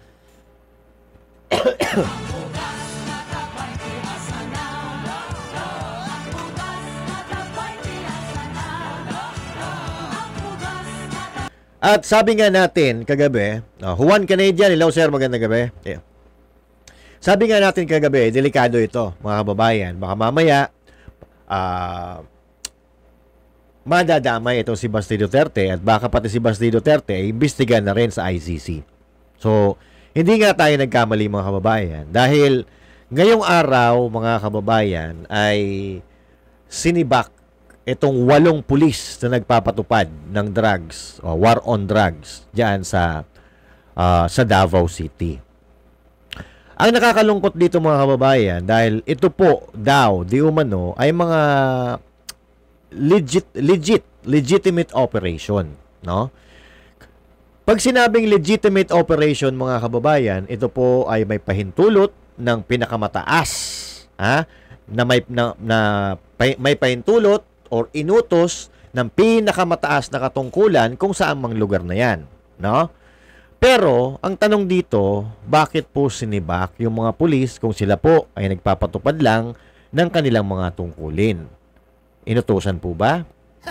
At sabi nga natin kagabi, Juan Canadian, hello sir, magandang gabi. Yeah. Sabi nga natin kagabi, delikado ito, mga kababayan. Baka mamaya, madadamay itong si Basti Duterte at baka pati si Basti Duterte ay imbestigan na rin sa ICC. So, hindi nga tayo nagkamali mga kababayan. Dahil ngayong araw, mga kababayan, ay sinibak itong 8 pulis na nagpapatupad ng drugs o war on drugs diyan sa Davao City. Ang nakakalungkot dito mga kababayan dahil ito po daw di umano ay mga legitimate operation, no? Pag sinabing legitimate operation mga kababayan, ito po ay may pahintulot ng pinakamataas, na may pahintulot or inutos ng pinakamataas na katungkulan kung saan mang lugar na yan, no? Pero, ang tanong dito, bakit po sinibak yung mga pulis kung sila po ay nagpapatupad lang ng kanilang mga tungkulin? Inutusan po ba?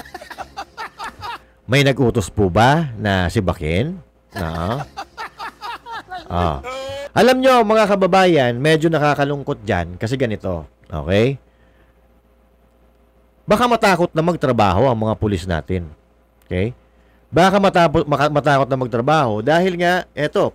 May nag-utos po ba na sibakin? No? Alam nyo, mga kababayan, medyo nakakalungkot dyan kasi ganito, okay? Baka matakot na magtrabaho ang mga pulis natin. Okay? Baka matakot na magtrabaho dahil nga, eto,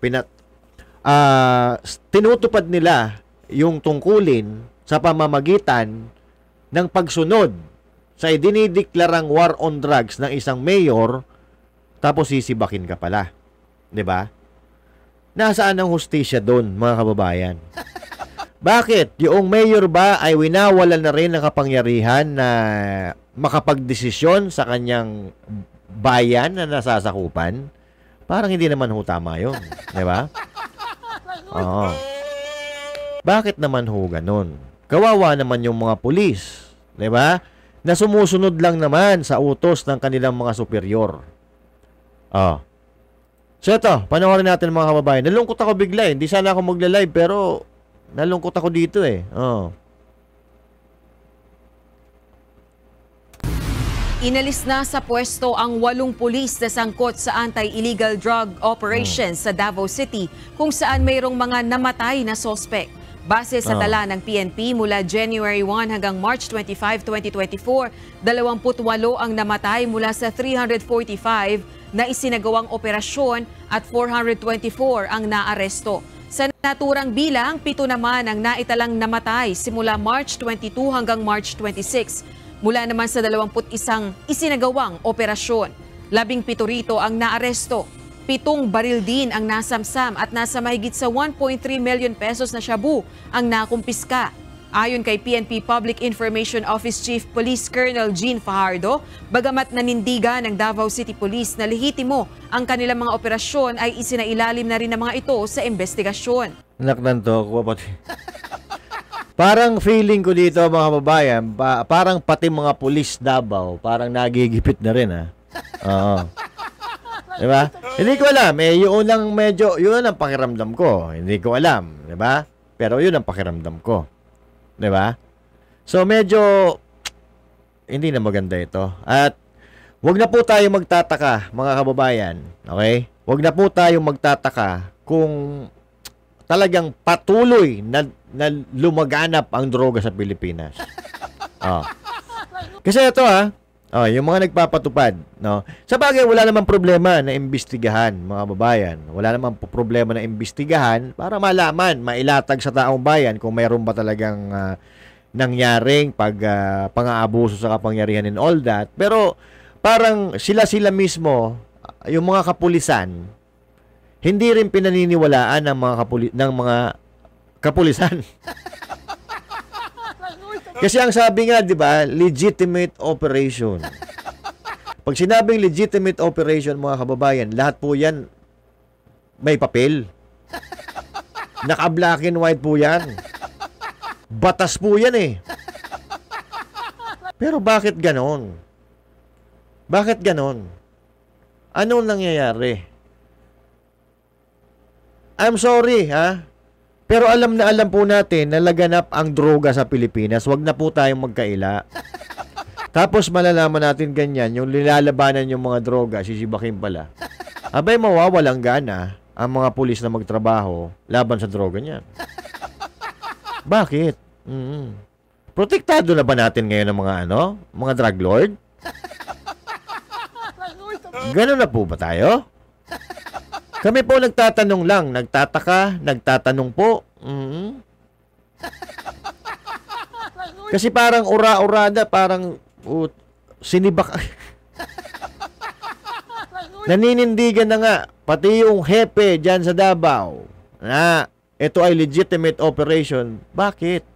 tinutupad nila yung tungkulin sa pamamagitan ng pagsunod sa idinideklarang war on drugs ng isang mayor tapos sisibakin ka pala. 'Di ba? Nasaan ang hustisya doon, mga kababayan? Bakit? Yung mayor ba ay winawalan na rin ng kapangyarihan na makapagdesisyon sa kanyang bayan na nasasakupan? Parang hindi naman ho tama yun. Diba? Oo. Bakit naman ho ganun? Kawawa naman yung mga pulis. Diba? Na sumusunod lang naman sa utos ng kanilang mga superior. So ito, panoorin natin mga kababayan. Nalungkot ako bigla. Hindi sana ako magla-live pero nalungkot ako dito eh. Inalis na sa pwesto ang 8 pulis na sangkot sa anti-illegal drug operations sa Davao City kung saan mayroong mga namatay na sospek. Base sa tala ng PNP mula January 1 hanggang March 25, 2024, 28 ang namatay mula sa 345 na isinagawang operasyon at 424 ang naaresto. Sa naturang bilang, 7 naman ang naitalang namatay simula March 22 hanggang March 26. Mula naman sa 21 isinagawang operasyon. 17 rito ang naaresto. 7 baril din ang nasamsam at nasa mahigit sa 1.3 million pesos na shabu ang nakumpiska. Ayon kay PNP Public Information Office Chief Police Colonel Jean Fajardo, bagamat nanindigan ng Davao City Police na lehitimo ang kanilang mga operasyon ay isinailalim na rin ng mga ito sa investigasyon. Naknan to, parang feeling ko dito mga kababayan, parang pati mga pulis Davao, parang nagigipit na rin Oo. Diba? Hindi ko alam, yun lang medyo, yun ang pakiramdam ko. Hindi ko alam, diba? Pero yun ang pakiramdam ko. Diba? So medyo hindi na maganda ito. At wag na po tayo magtataka, mga kababayan. Okay? Wag na po tayo magtataka kung talagang patuloy na lumaganap ang droga sa Pilipinas. Kasi ito yung mga nagpapatupad, no? Sa bagay, wala namang problema na imbestigahan, mga kababayan. Wala namang problema na imbestigahan para malaman, mailatag sa taong bayan kung mayroon ba talagang nangyaring pang-aabuso sa kapangyarihan and all that. Pero parang sila mismo, yung mga kapulisan, hindi rin pinaniniwalaan ng mga kapulisan. Kasi ang sabi nga, di ba, legitimate operation. Pag sinabing legitimate operation, mga kababayan, lahat po yan may papel. Naka-black and white po yan. Batas po yan eh. Pero bakit ganon? Bakit ganon? Anong nangyayari? I'm sorry, ha? Pero alam na alam po natin na laganap ang droga sa Pilipinas. Huwag na po tayong magkaila. Tapos malalaman natin ganyan, yung nilalabanan yung mga droga, sisibakin pala. Abay, mawawalang gana ang mga pulis na magtrabaho laban sa droga niyan. Bakit? Protektado na ba natin ngayon ng mga drug lord? Ganun na po ba tayo? Kami po nagtatanong lang, nagtataka, nagtatanong po. Kasi parang ura-urada, parang sinibak. Naninindigan na nga, pati yung hepe dyan sa Davao, na ito ay legitimate operation. Bakit?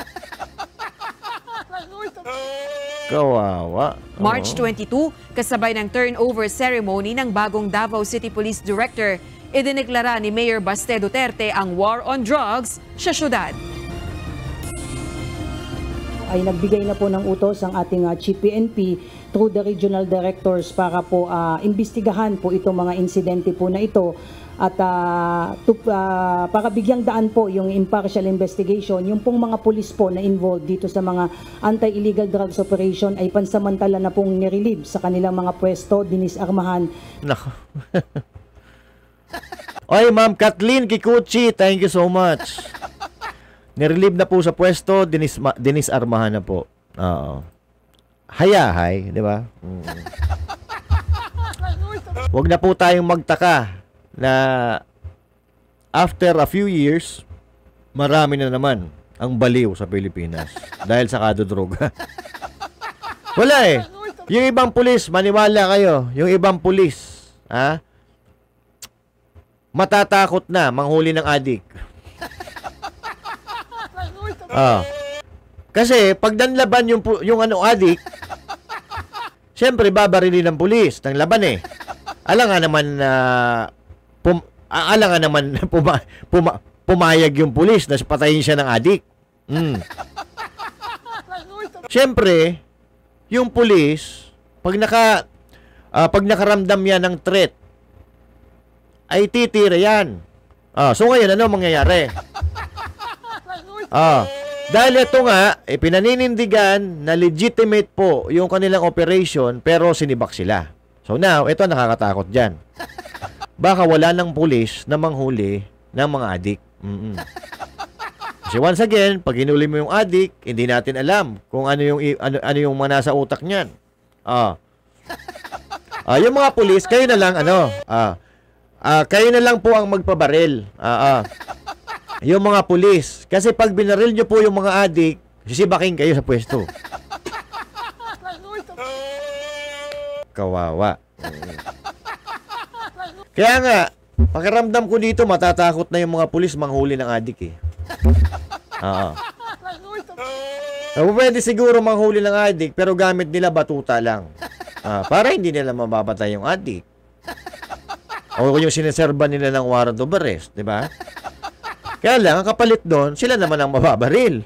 Kawawa. March 22, kasabay ng turnover ceremony ng bagong Davao City Police Director, idineklara ni Mayor Baste Duterte ang war on drugs sa syudad. Ay nagbigay na po ng utos ang ating Chief PNP through the regional directors para po imbestigahan po itong mga insidente po na ito at para bigyang daan po yung impartial investigation, yung pong mga pulis po na involved dito sa mga anti-illegal drugs operation ay pansamantala na pong nirelieve sa kanilang mga pwesto, dinisarmahan. Nako. Oy, Ma'am Kathleen Kikuchi, thank you so much. Nirelieve na po sa pwesto, dinisarmahan na po. Oo. Hayahay, di ba? Huwag na po tayong magtaka na after a few years, marami na naman ang baliw sa Pilipinas dahil sa kadodroga. Wala eh. Yung ibang pulis, maniwala kayo, yung ibang pulis, matatakot na manghuli ng adik. Kasi pag danlaban yung adik, syempre babarilin ng pulis ng laban eh. Alam nga naman pumayag yung pulis na patayin siya ng adik. Syempre, yung pulis pag nakaramdam yan ng threat ay titira yan. So ngayon ano mangyayari? Dahil ito nga, pinaninindigan na legitimate po yung kanilang operation pero sinibak sila. So now, ito nakakatakot dyan. Baka wala ng pulis na manghuli ng mga adik. Kasi once again, pag hinuli mo yung adik, hindi natin alam kung ano yung mga nasa utak niyan. Yung mga pulis, kayo na lang, kayo na lang po ang magpabaril. Yung mga pulis. Kasi pag binaril nyo po yung mga adik, sisibaking kayo sa pwesto. Kawawa. Kaya nga, pakiramdam ko dito, matatakot na yung mga pulis manghuli ng adik eh. Pwede siguro manghuli ng adik, pero gamit nila batuta lang. Para hindi nila mababantay yung adik. O yung siniserban nila ng warrant of arrest, di ba? Kaya lang, ang kapalit doon, sila naman ang mababaril.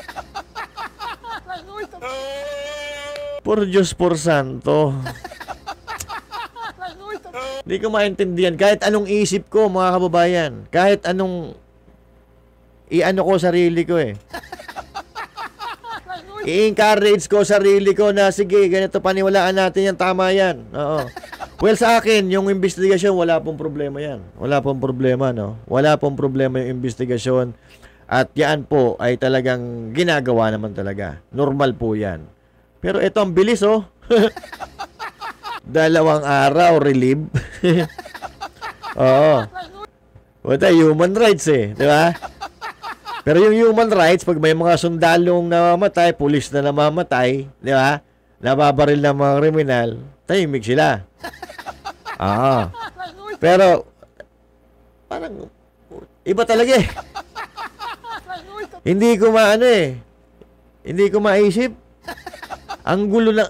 Por Diyos, por Santo. Hindi ko maintindihan. Kahit anong isip ko, mga kababayan. Kahit anong i-ano ko sarili ko eh. I-encourage ko sarili ko na sige, ganito paniwalaan natin yan, tama yan. Oo. Well, sa akin, yung investigasyon, wala pong problema yan. Wala pong problema, no? Wala pong problema yung investigasyon. At yan po ay talagang ginagawa naman talaga. Normal po yan. Pero ito ang bilis, oh. 2 araw, relieve. Oo. Wala, human rights eh. Di ba? Pero yung human rights, pag may mga sundalong namamatay, pulis na namamatay, di ba? Nababaril ng mga kriminal, tahimik sila. Pero parang iba talaga eh. Hindi ko hindi ko maisip. Ang gulo na.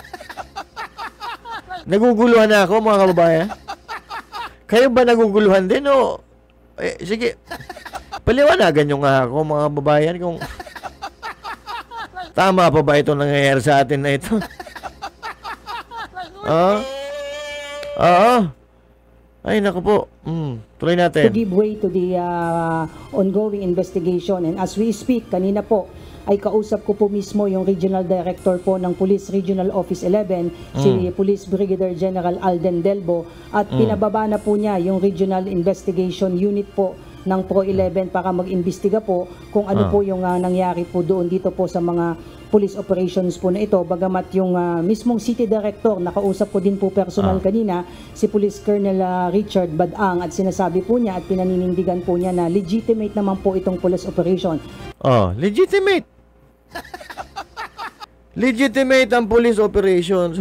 Naguguluhan na ako, mga kababayan. Kayo ba naguguluhan din o? Sige. Paliwanagan nyo nga ako, mga babayan, kung tama pa ba ito nangyayari sa atin na ito? Ay, naku po. Tuloy natin. To give way to the ongoing investigation. And as we speak, kanina po, ay kausap ko po mismo yung Regional Director po ng Police Regional Office 11, si Police Brigadier General Alden Delbo, at pinababa na po niya yung Regional Investigation Unit po ng Pro 11 para mag-imbestiga po kung ano po yung nangyari po doon dito po sa mga police operations po na ito. Bagamat yung mismong City Director, nakausap ko din po personal kanina, si Police Colonel Richard Badang, at sinasabi po niya at pinaninindigan po niya na legitimate naman po itong police operation. Legitimate. Legitimate ang police operation.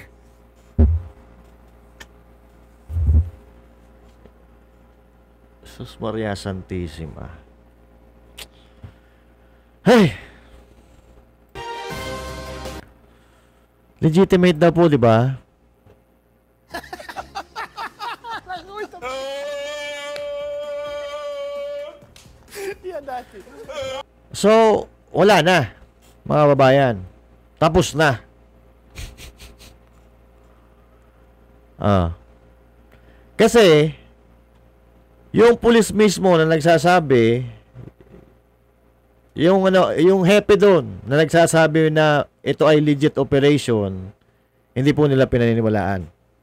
Sus Maria Santissima. Hey! Legitimate daw po, di ba? So, wala na, mga babayan. Tapos na. Kasi, yung pulis mismo na nagsasabi, yung hepe doon na nagsasabi na ito ay legit operation, hindi po nila pinaniniwalaan.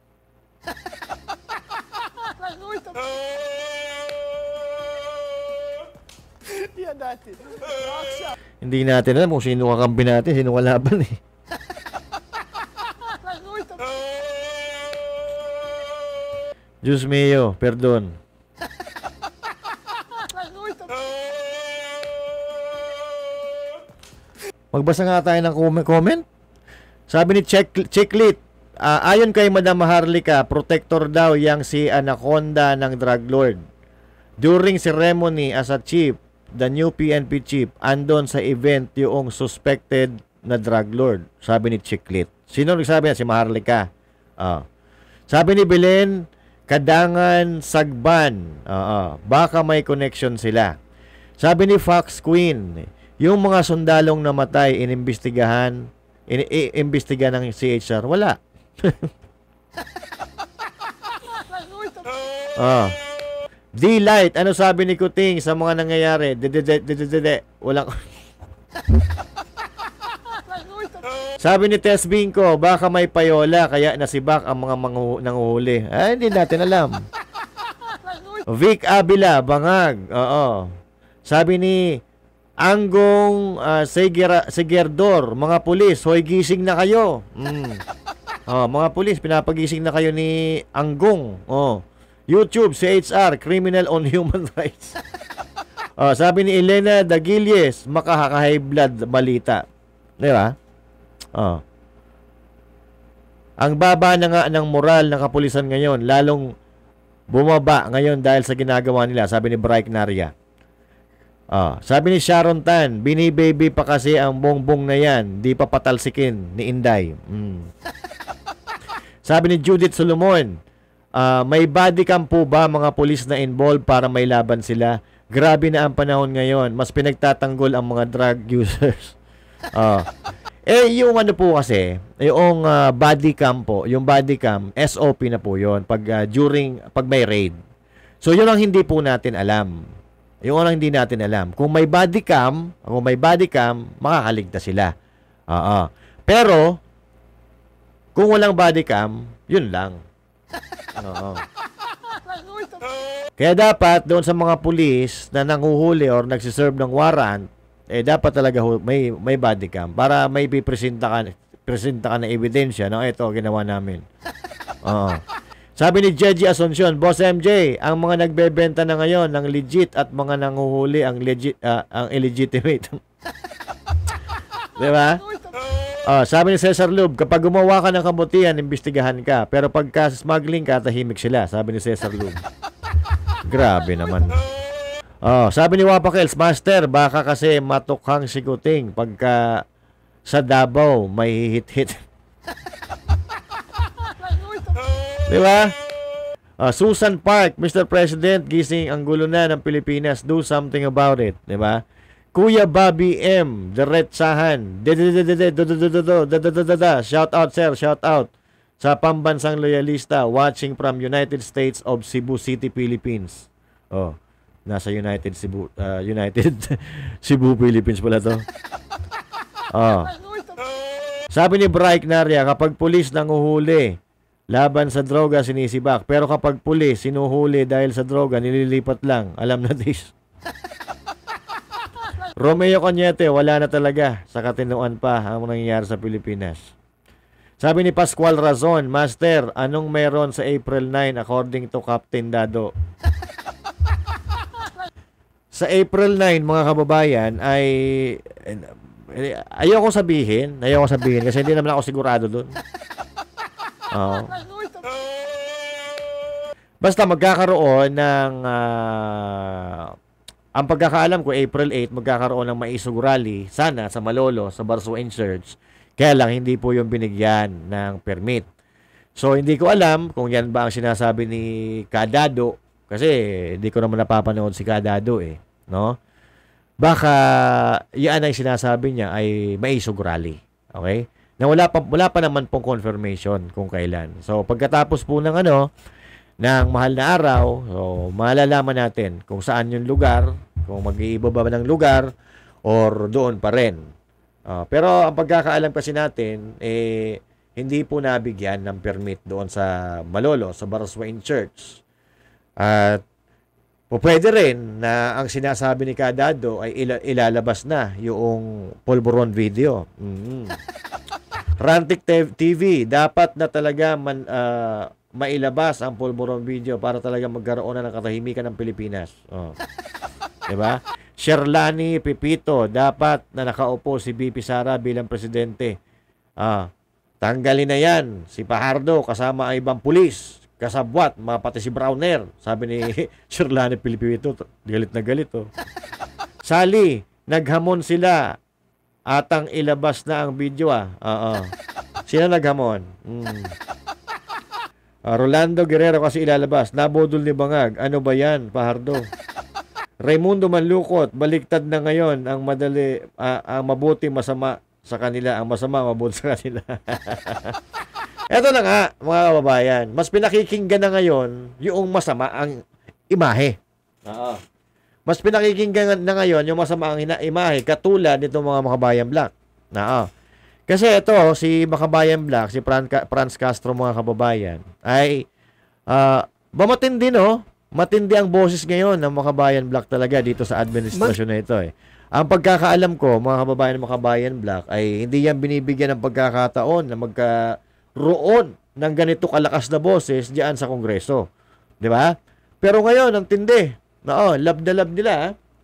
Hindi natin alam kung sino kakampi natin, sino kalaban eh. Diyos mio, perdon. Magbasa nga tayo ng comment. Sabi ni Checklit, ayon kay Madam Harlika, protector daw yang si Anaconda ng drug lord. During ceremony as a chief, the new PNP chief, andon sa event yung suspected na drug lord. Sabi ni Checklit. Sino nagsabi na? Si Maharlika. Sabi ni Belen, Kadangan Sagban. Baka may connection sila. Sabi ni Fox Queen, yung mga sundalong namatay inimbestigahan ng CHR. Wala. D-Light, ano sabi ni Kuting sa mga nangyayari? Walang. Sabi ni Tess Binko, baka may payola kaya nasibak ang mga nanguhuli. Hindi natin alam. Vic Abila, bangag. Sabi ni Anggong Segerdor, mga pulis, hoy gising na kayo. Mga pulis, pinapagising na kayo ni Anggong. YouTube, CHR, Criminal on Human Rights. Sabi ni Elena Daguilles, makaka-high blood balita. Di ba? Ang baba na nga ng moral ng kapulisan ngayon, lalong bumaba ngayon dahil sa ginagawa nila, sabi ni Bryke Naria. Sabi ni Sharon Tan, bini-baby pa kasi ang bongbong na yan, di pa patalsikin ni Inday. Sabi ni Judith Solomon, may body cam po ba mga pulis na involved para may laban sila? Grabe na ang panahon ngayon, mas pinagtatanggol ang mga drug users. Yung ano po kasi, yung body cam po, yung body cam, SOP na po yun pag may raid. So yun ang hindi po natin alam. Yung lang hindi natin alam. Kung may body cam, makakaligtas sila. Pero, kung walang body cam, yun lang. Kaya dapat, doon sa mga pulis na nanguhuli or nagsiserve ng warrant, dapat talaga may body cam para may presenta ka na ebidensya na ito, ginawa namin. Sabi ni Jeji Asuncion, Boss MJ, ang mga nagbebenta na ngayon ng legit at mga nanguhuli ang illegitimate. Diba? Sabi ni Cesar Lube, kapag gumawa ka ng kabutihan, imbestigahan ka. Pero pagka smuggling ka, tahimik sila. Sabi ni Cesar Lube. Grabe naman. Sabi ni Wapakels, Master, baka kasi matukhang si Kuting pagka sa Davao may hit-hit. Di ba? Susan Park, Mr. President, gising ang gulo na ng Pilipinas. Do something about it. Diba? Kuya Bobby M. Diretsahan. Shout out, sir. Shout out. Sa pambansang loyalista watching from United States of Cebu City, Philippines. Oh, nasa United Cebu, Cebu, Philippines pala to. Oh. Sabi ni Bright Naria, kapag pulis nanguhuli laban sa droga, sinisibak. Pero kapag pulis sinuhuli dahil sa droga, nililipat lang. Alam na this. Romeo Cañete, wala na talaga. Sa katinuan pa ang nangyayari sa Pilipinas. Sabi ni Pascual Razon, Master, anong meron sa April 9 according to Captain Dado? Sa April 9, mga kababayan, ay ayoko sabihin kasi hindi naman ako sigurado doon. Basta magkakaroon ng ang pagkakaalam ko, April 8, magkakaroon ng maisog rally sana sa Malolo, sa Barsoen Church. Kaya lang, hindi po yung binigyan ng permit. So, hindi ko alam kung yan ba ang sinasabi ni Kadado. Kasi, hindi ko naman napapanood si Kadado eh. No? Baka, yan ay sinasabi niya ay maisog rally. Okay? Na wala pa naman pong confirmation kung kailan. So, pagkatapos po ng ng mahal na araw, so, malalaman natin kung saan yung lugar, kung mag-iiba ba ng lugar, or doon pa rin. Pero ang pagkakaalam kasi natin, hindi po nabigyan ng permit doon sa Malolo, sa Barsoen Church. At pwede rin na ang sinasabi ni Kadado ay ilalabas na yung Polvoron video. Rantic TV, dapat na talaga mailabas ang Polvoron video para talaga magkaroon na ng katahimikan ng Pilipinas. Diba? Sherlani Pipito, dapat na nakaupo si BP Sara bilang presidente. Tanggalin na yan si Pahardo kasama ang ibang pulis, kasabwat, pati si Browner. Sabi ni Sherlani Pipito, galit na galit. Sally, naghamon sila. Atang ilabas na ang video. Sino naghamon? Rolando Guerrero kasi ilalabas. Nabodol ni Bangag. Ano ba yan, Pahardo? Raimundo Manlukot, baliktad na ngayon ang ang mabuti masama sa kanila, ang masama mabuti sa kanila. Eto na nga, mga kababayan, mas pinakikinggan na ngayon yung masama ang imahe. Mas pinakikinggan na ngayon yung masama ang imahe katulad nitong mga Makabayan Black. Kasi ito, si Makabayan Black, si Franz Castro, mga kababayan, ay matindi, no? Matindi ang boses ngayon ng Makabayan Black talaga dito sa administrasyon na ito. Ang pagkakaalam ko, mga kababayan ng Makabayan Black, ay hindi yan binibigyan ng pagkakataon na magkaroon ng ganito kalakas na boses diyan sa Kongreso. Di ba? Pero ngayon, ang tindi. Love na love nila.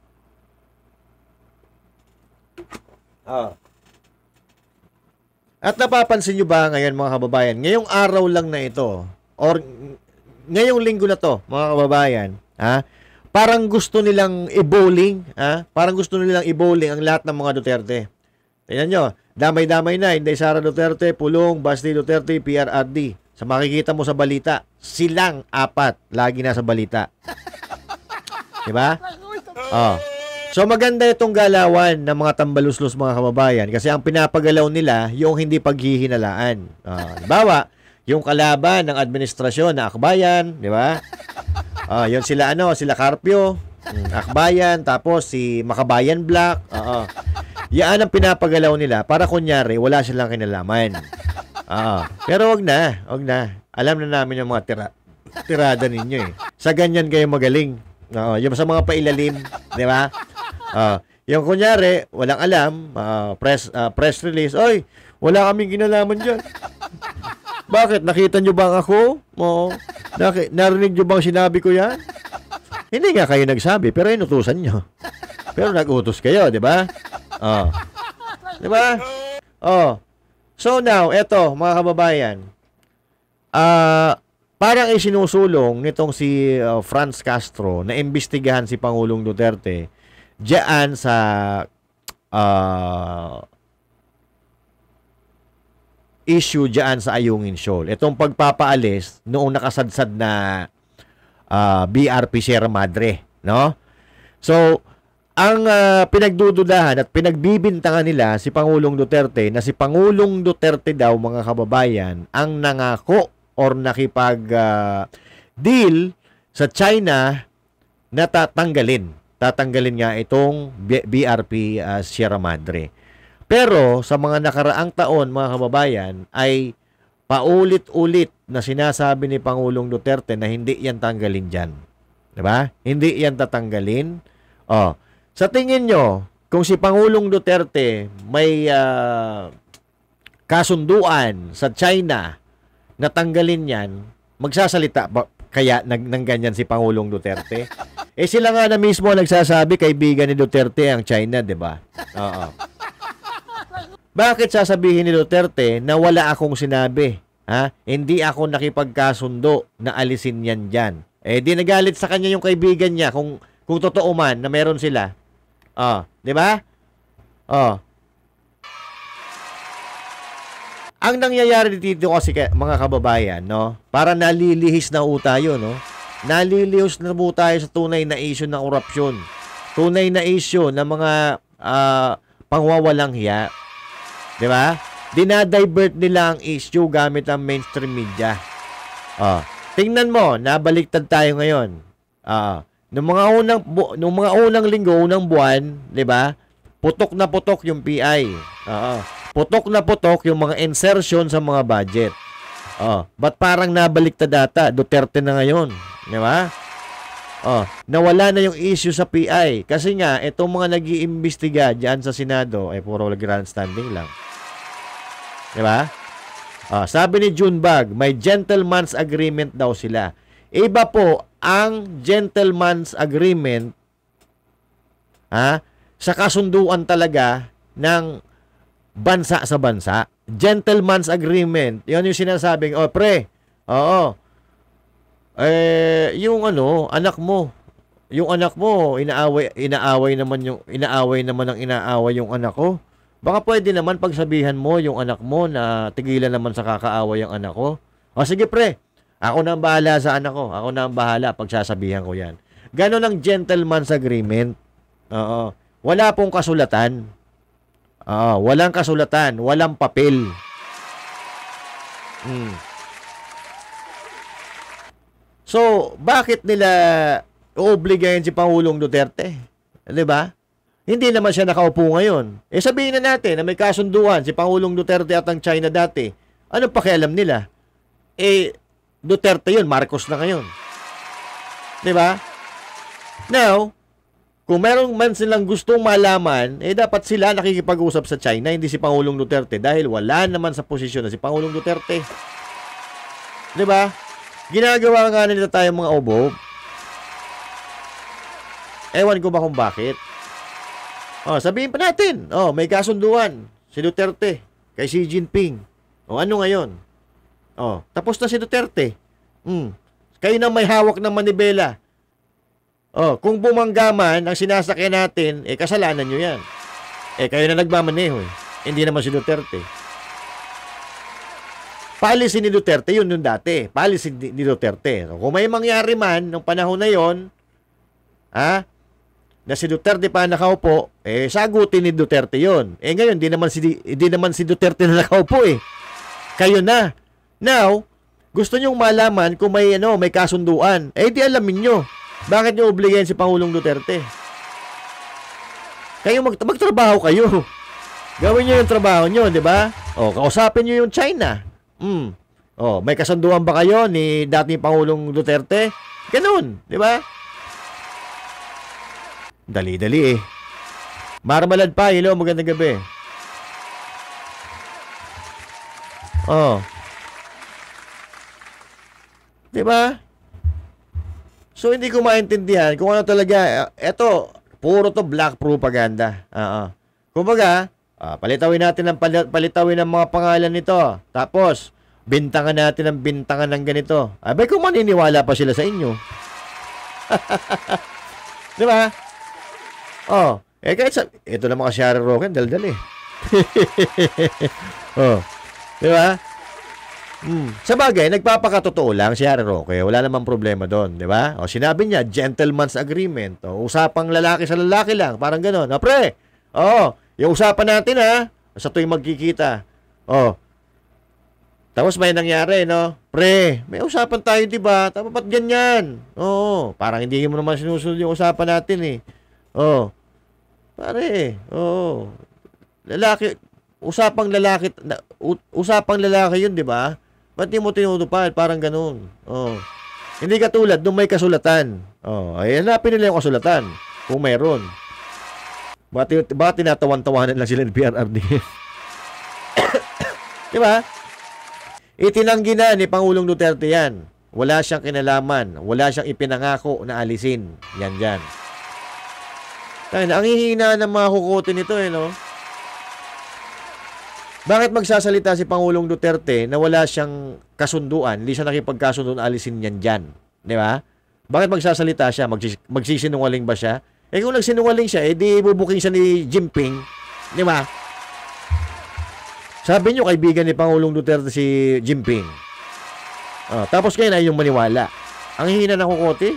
At napapansin nyo ba ngayon, mga kababayan, ngayong araw lang na ito, or ngayong linggo na to, mga kababayan, parang gusto nilang i-bowling, parang gusto nilang i-bowling ang lahat ng mga Duterte. Tingnan nyo, damay-damay na, Inday Sara Duterte, Pulong, Basti Duterte, PRRD. Sa makikita mo sa balita, silang apat, lagi na sa balita. Diba? So maganda itong galawan ng mga tambaluslos, mga kababayan, kasi ang pinapagalaw nila yung hindi paghihinalaan. Halimbawa, yung kalaban ng administrasyon na Akbayan, di ba? Yun sila sila Carpio, Akbayan, tapos si Makabayan Black. Yan ang pinapagalaw nila para kunyari wala silang kinalaman. Pero wag na. Alam na namin yung mga tirada ninyo eh. Sa ganyan kayo magaling. Yung sa mga pailalim, di ba? Yung kunyari, walang alam, press release, oy, wala kaming kinalaman dyan. Bakit? Nakita nyo bang ako? Narinig nyo bang sinabi ko yan? Hindi nga kayo nagsabi, pero inutusan nyo. Pero nag-utos kayo, di ba? Di ba? So now, eto, mga kababayan, parang isinusulong nitong si Franz Castro na imbestigahan si Pangulong Duterte diyan sa issue diyan sa Ayungin Shoal. Itong pagpapaalis noong nakasadsad na BRP Sierra Madre, no? So, ang pinagdududahan at pinagbibintangan nila si Pangulong Duterte na si Pangulong Duterte daw, mga kababayan, ang nangako or nakipag-deal sa China na tatanggalin nga itong BRP Sierra Madre. Pero sa mga nakaraang taon, mga kababayan, ay paulit-ulit na sinasabi ni Pangulong Duterte na hindi yan tanggalin dyan. Diba? Hindi yan tatanggalin. Sa tingin nyo, kung si Pangulong Duterte may kasunduan sa China na tanggalin yan, magsasalita ba kaya ng ganyan si Pangulong Duterte? Sila nga na mismo nagsasabi, kaibigan ni Duterte ang China, diba? Oo. Bakit sasabihin ni Duterte na wala akong sinabi? Ha? Hindi ako nakipagkasundo na alisin yan dyan. Di nagalit sa kanya yung kaibigan niya kung totoo man na meron sila. Di ba? Ang nangyayari dito kasi mga kababayan, no? Para nalilihis na tayo, no? Nalilihis na po tayo sa tunay na issue ng korupsyon. Tunay na issue ng mga pangwawalang hiya. Di ba? Dinadivert nila ang issue gamit ang mainstream media. Tingnan mo, nabaliktad tayo ngayon. Nung mga unang linggo, unang buwan, di ba? Putok na putok yung PI. Putok na putok yung mga insertion sa mga budget. Ba't parang nabaliktad data? Duterte na ngayon. Di ba? Nawala na yung issue sa PI. Kasi nga, itong mga nag-iimbestiga dyan sa Senado, puro grandstanding lang. Di ba? Sabi ni Junebag, may gentleman's agreement daw sila. Iba po ang gentleman's agreement sa kasunduan talaga ng bansa sa bansa. Gentleman's agreement, yun yung sinasabing, pre, yung anak mo, inaaway naman yung anak ko. Baka pwede naman pagsabihan mo yung anak mo na tigilan naman sa kakaaway ang anak ko. Sige pre, ako na ang bahala sa anak ko. Ako na ang bahala pagsasabihan ko yan. Ganon ang gentleman's agreement. Wala pong kasulatan. Walang kasulatan. Walang papel. So, bakit nila uobligahin si Pangulong Duterte? Diba? Hindi naman siya nakaupo ngayon. Sabihin na natin na may kasunduan si Pangulong Duterte at ang China dati. Anong pakialam nila? Duterte yun, Marcos na ngayon. Diba? Now, kung meron man silang gustong malaman, dapat sila nakikipag-usap sa China, hindi si Pangulong Duterte dahil wala naman sa posisyon na si Pangulong Duterte. Diba? Ginagawa nga nila tayong mga obob. Ewan ko ba kung bakit. Sabihin pa natin, may kasunduan si Duterte kay Xi Jinping. Ano ngayon? Tapos na si Duterte. Kayo na may hawak ng manibela. Kung bumanggaman ang sinasakyan natin, kasalanan nyo yan. Kayo na nagmamaneho. Hindi naman si Duterte. Policy ni Duterte, yun dati. Policy ni Duterte. Kung may mangyari man nung panahon na yon, na si Duterte pa nakaupo, sagutin ni Duterte yon. Ngayon, hindi naman si Duterte na nakaupo Kayo na. Now, gusto nyong malaman kung may kasunduan. Di alamin nyo. Bakit nyo obligahin si Pangulong Duterte? Kayo magtrabaho kayo. Gawin nyo yung trabaho nyo, di ba? Kausapin nyo yung China. May kasunduan ba kayo ni dating Pangulong Duterte? Ganun, di ba? Dali-dali Marmalad pa, hello, magandang gabi. Diba? So, hindi ko maintindihan kung ano talaga. Eto, puro to black propaganda. Kumbaga, palitawin natin ng mga pangalan nito. Tapos, bintangan natin ang bintangan ng ganito. Abay, kung maniniwala pa sila sa inyo. Diba? Kahit ito naman kasi Sharon Roque, dal-dal Diba? Sa bagay, nagpapakatotoo lang si Harry Roque. Wala namang problema doon, di ba? O, sinabi niya, gentleman's agreement. O, usapang lalaki sa lalaki lang. Parang gano'n. O, pre, yung usapan natin, ha? Sa tuwing magkikita. O, tapos may nangyari, no? Pre, may usapan tayo, di ba? Ba't ganyan? Oo, parang hindi mo naman sinusunod yung usapan natin, eh. O, pare, lalaki, usapang lalaki yun, di ba? Ba't di mo tinutupad? Parang ganun. Hindi katulad nung may kasulatan. Ay, hanapin nila yung kasulatan. Kung mayroon. Bakit tinatawan-tawanan lang sila ng PRRD? Di ba? Itinanggi na ni Pangulong Duterte yan. Wala siyang kinalaman. Wala siyang ipinangako na alisin. Yan. Ang hihina ng mga kukote nito, no? Bakit magsasalita si Pangulong Duterte na wala siyang kasunduan, hindi siya nakipagkasunduan, alisin yan dyan? Di ba? Bakit magsasalita siya? Magsisinungaling ba siya? Kung nagsinungaling siya, di bubuking siya ni Jinping. Di ba? Sabi niyo, kaibigan ni Pangulong Duterte si Jinping. Tapos kayo na yung maniwala. Ang hihina ng kukote.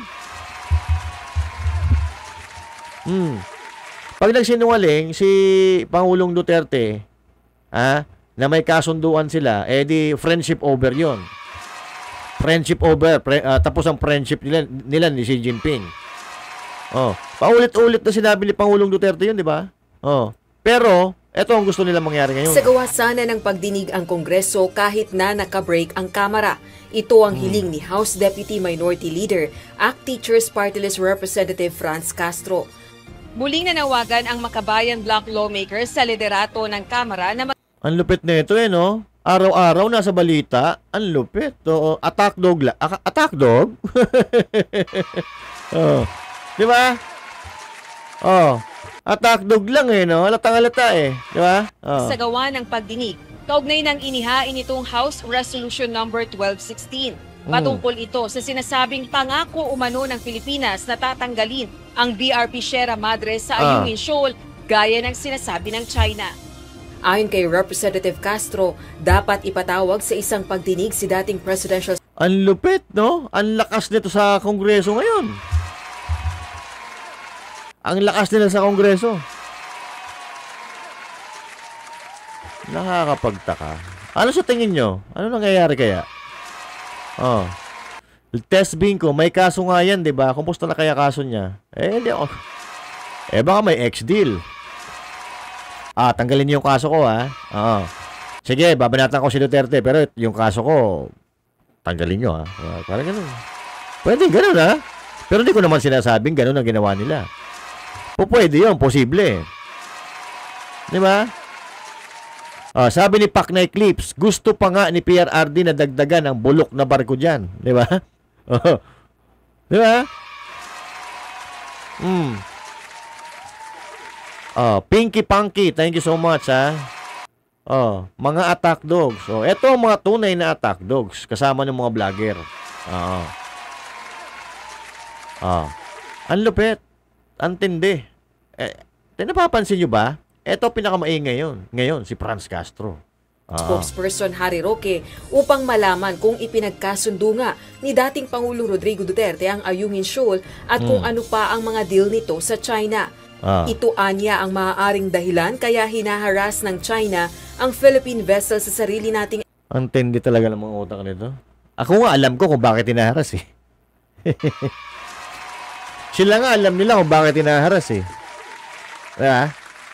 Pag nagsinungaling si Pangulong Duterte, na may kasunduan sila, di friendship over yon. Friendship over. Tapos ang friendship nila ni Xi Jinping. Paulit-ulit na sinabi ni Pangulong Duterte yun, di ba? Pero, eto ang gusto nila mangyari ngayon. Sa gawa sana ng pagdinig ang Kongreso kahit na naka-break ang Kamara. Ito ang hiling ni House Deputy Minority Leader, ACT Teachers Party List Representative Franz Castro. Muling nanawagan ang Makabayan Bloc lawmakers sa liderato ng Kamara na ang lupit na ito, no? Araw-araw nasa balita. Ang lupit. Attack dog. Attack dog? Di ba? Attack dog lang, no? Halatang-halata, Di ba? Sa gawa ng pagdinig, kaugnay ng inihain itong House Resolution Number 1216. Patungkol ito sa sinasabing pangako umano ng Pilipinas na tatanggalin ang BRP Sierra Madre sa Ayungin Shoal gaya ng sinasabi ng China. Ayon kay Representative Castro, dapat ipatawag sa isang pagdinig si dating presidential... Ang lupit, no? Ang lakas nito sa Kongreso ngayon. Ang lakas nila sa Kongreso. Nakakapagtaka. Ano sa tingin nyo? Ano nangyayari kaya? Test Binko, may kaso nga yan, di ba? Kumusta na kaya kaso niya? Hindi ako. Baka may ex-deal. Tanggalin niyo yung kaso ko, Sige, babanatan ko si Duterte, pero yung kaso ko, tanggalin niyo, Parang ganun. Pwede ganun, Pero hindi ko naman sinasabing ganun ang ginawa nila. Pwede yun, posible. Di ba? Sabi ni Pacnay Clips, gusto pa nga ni PRRD na dagdagan ang bulok na barko dyan. Di ba? Di ba? Pinky Punky, thank you so much, mga attack dogs. Eto ang mga tunay na attack dogs kasama ng mga vlogger. Ang lupit. Ang tindi. Napapansin nyo ba? Eto pinakamaingay ngayon, si Franz Castro. Spokesperson Harry Roque upang malaman kung ipinagkasundo nga ni dating Pangulong Rodrigo Duterte ang Ayungin Shoal at kung ano pa ang mga deal nito sa China. Ito anya ang maaaring dahilan kaya hinaharas ng China ang Philippine vessel sa sarili nating... Ang tindi talaga ng mga utak nito. Ako nga alam ko kung bakit hinaharas Sila nga alam nila kung bakit hinaharas Diba?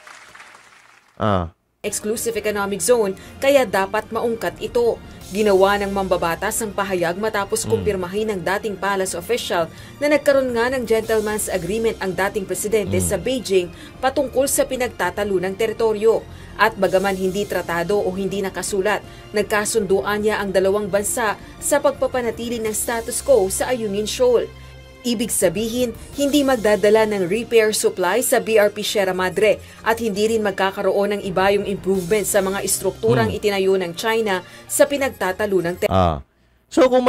Exclusive Economic Zone kaya dapat maungkat ito. Ginawa ng mambabatas ang pahayag matapos kumpirmahin ng dating palace official na nagkaroon nga ng gentleman's agreement ang dating presidente sa Beijing patungkol sa pinagtatalo ng teritoryo. At bagaman hindi tratado o hindi nakasulat, nagkasunduan niya ang dalawang bansa sa pagpapanatili ng status quo sa Ayungin Shoal. Ibig sabihin, hindi magdadala ng repair supply sa BRP Sierra Madre at hindi rin magkakaroon ng iba yung improvement sa mga istrukturang itinayo ng China sa pinagtatalo ng So kung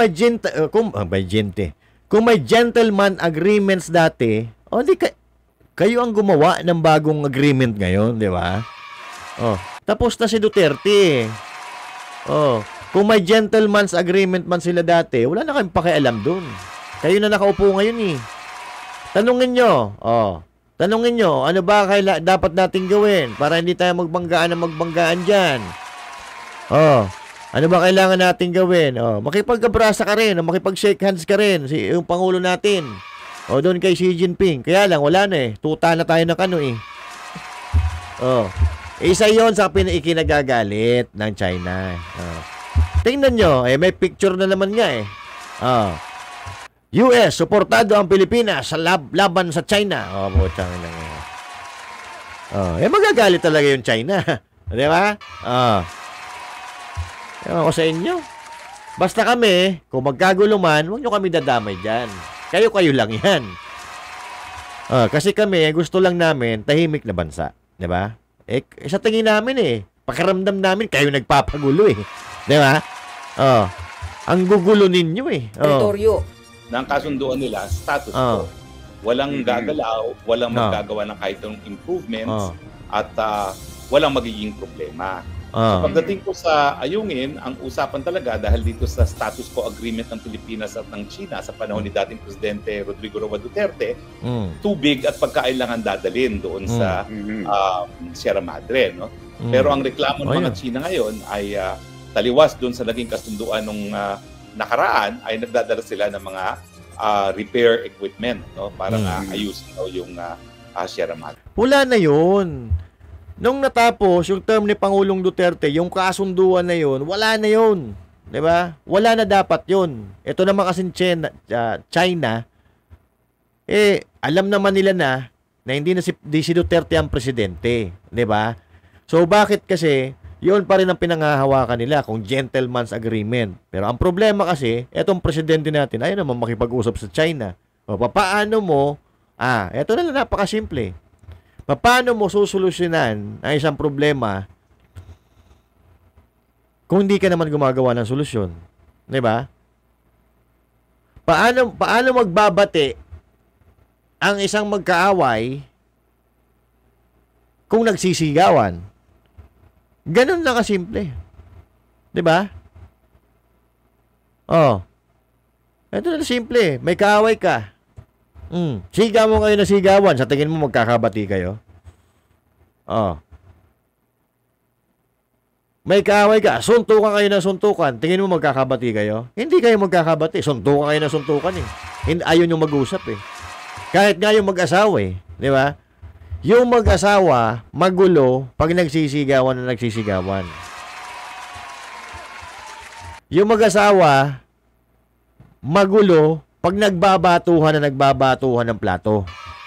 may gentleman agreements dati, di kayo ang gumawa ng bagong agreement ngayon, di ba? Tapos na si Duterte. Kung may gentleman's agreement man sila dati, wala na kayong pakialam dun. Kayo na nakaupo ngayon eh. Tanungin nyo, ano ba dapat natin gawin para hindi tayo magbanggaan dyan? Ano ba kailangan natin gawin? Makipag-abrasa ka rin, makipag-shake hands ka rin, yung Pangulo natin. Doon kay Xi Jinping. Kaya lang, wala na eh. Tuta na tayo ng kano eh. Isa yon sa ikinagagalit ng China. Tingnan nyo, may picture na naman nga eh. US, suportado ang Pilipinas sa laban sa China. Butang lang eh. Magagalit talaga yung China. Di ba? Ewan ko sa inyo. Basta kami, kung magkagulo man, huwag nyo kami dadamay dyan. Kayo-kayo lang yan. Kasi kami, gusto lang namin tahimik na bansa. Di ba? Sa tingin namin pakiramdam namin, kayo nagpapagulo eh. Di ba? Ang gugulo ninyo eh. Teritoryo. Ng kasunduan nila, status quo. Walang gagalaw, walang magagawa ng kahit anong improvements, at walang magiging problema. Pagdating ko sa ayungin, ang usapan talaga dahil dito sa status quo agreement ng Pilipinas at ng China sa panahon ni dating Presidente Rodrigo Roa Duterte, tubig at pagkailangan dadalhin doon sa Sierra Madre. No? Pero ang reklamo ng mga China ngayon ay taliwas doon sa naging kasunduan nung nakaraan ay nagdadala sila ng mga repair equipment, no? Para ayusin daw yung Sierra Madre. Wala na yun. Nung natapos yung term ni Pangulong Duterte, yung kasunduan na yun, wala na yun. Diba? Wala na dapat yun. Ito naman kasi China, alam naman nila na hindi na si Duterte ang presidente. Diba? So, bakit kasi, yun pa rin ang pinangahawakan nila kung gentleman's agreement. Pero ang problema kasi, etong presidente natin, ayaw naman makipag-usap sa China. Paano mo, eto na lang, napakasimple. Paano mo susolusyonan ang isang problema kung hindi ka naman gumagawa ng solusyon? 'Di ba? Paano magbabate ang isang magkaaway kung nagsisigawan? Ganun lang kasimple. 'Di ba? Ito na simple. May kaaway ka. Sigaw mo kayo na sigawan. Sa tingin mo magkakabati kayo? May kaaway ka. Suntukan kayo na suntukan. Tingin mo magkakabati kayo? Hindi kayo magkakabati. Suntukan kayo na suntukan eh. Ayaw nyo mag-usap eh. Kahit nga yung mag-asawa eh. Di ba? Yung mag-asawa, magulo pag nagsisigawan na nagsisigawan. Yung mag-asawa, magulo pag nagbabatuhan ng plato.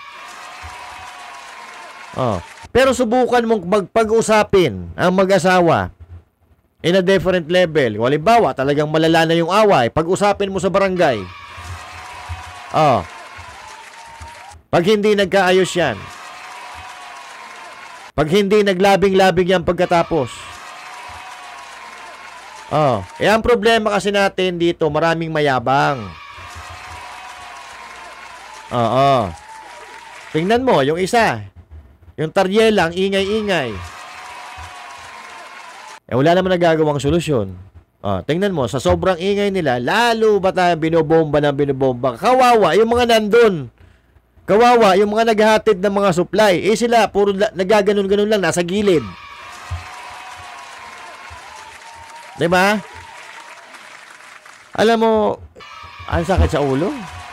Pero subukan mong magpag-usapin ang mag-asawa in a different level. Kung halimbawa, talagang malala na yung away, pag-usapin mo sa barangay. Pag hindi nagkaayos yan. Pag hindi naglabing-labing yan pagkatapos. Ang problema kasi natin dito, maraming mayabang. Tingnan mo, yung isa. Yung taryelang, ingay-ingay. Wala naman nagagawang solusyon. Tingnan mo, sa sobrang ingay nila, lalo ba tayo binobomba ng binobomba? Kawawa, yung mga nandun. Kawawa, yung mga naghahatid ng mga supply. Sila, puro nagaganon-ganon lang, nasa gilid. Diba? Alam mo, ang sakit sa ulo.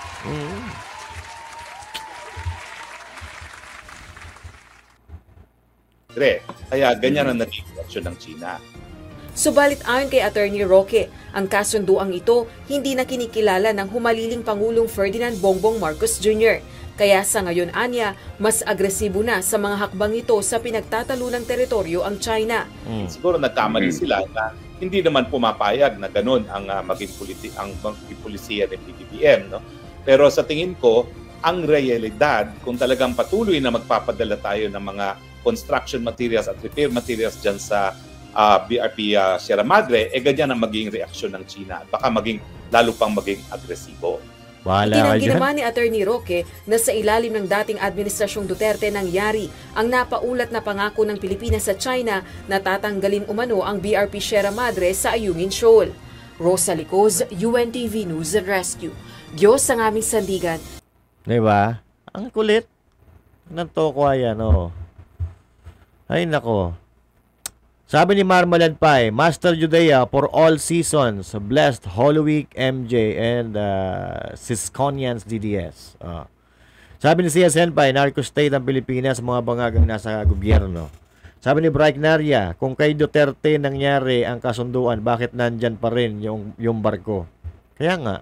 Kaya ganyan ang naging reaksyon ng China. Subalit ayon kay Attorney Roque, ang kasunduang ito hindi na kinikilala ng humaliling Pangulong Ferdinand Bongbong Marcos Jr. Kaya sa ngayon anya, mas agresibo na sa mga hakbang ito sa pinagtatalo ng teritoryo ang China. Siguro nagkamali sila na hindi naman pumapayag na ganun ang maging pulisiya ng PBBM. No? Pero sa tingin ko, ang realidad, kung talagang patuloy na magpapadala tayo ng mga construction materials at repair materials dyan sa BRP Sierra Madre, ganyan ang maging reaksyon ng China. Baka lalo pang maging agresibo. Bahala Itinanggi ka dyan. naman ni Attorney Roque na sa ilalim ng dating Administrasyong Duterte nangyari ang napaulat na pangako ng Pilipinas sa China na tatanggalin umano ang BRP Sierra Madre sa Ayungin Shoal. Rosa Licoz, UNTV News and Rescue. Diyos ang aming sandigan. Diba? Ang kulit. Ng tokwa yan, oh. Ay, nako. Sabi ni Marmalade Pai, Master Judea for all seasons, blessed Holy Week, MJ, and Sisconians DDS. Sabi ni CSN Pai, Narco State ang Pilipinas, mga bangagang nasa gobyerno. Sabi ni Bright Naria, kung kay Duterte nangyari ang kasunduan, bakit nandyan pa rin yung barko? Kaya nga.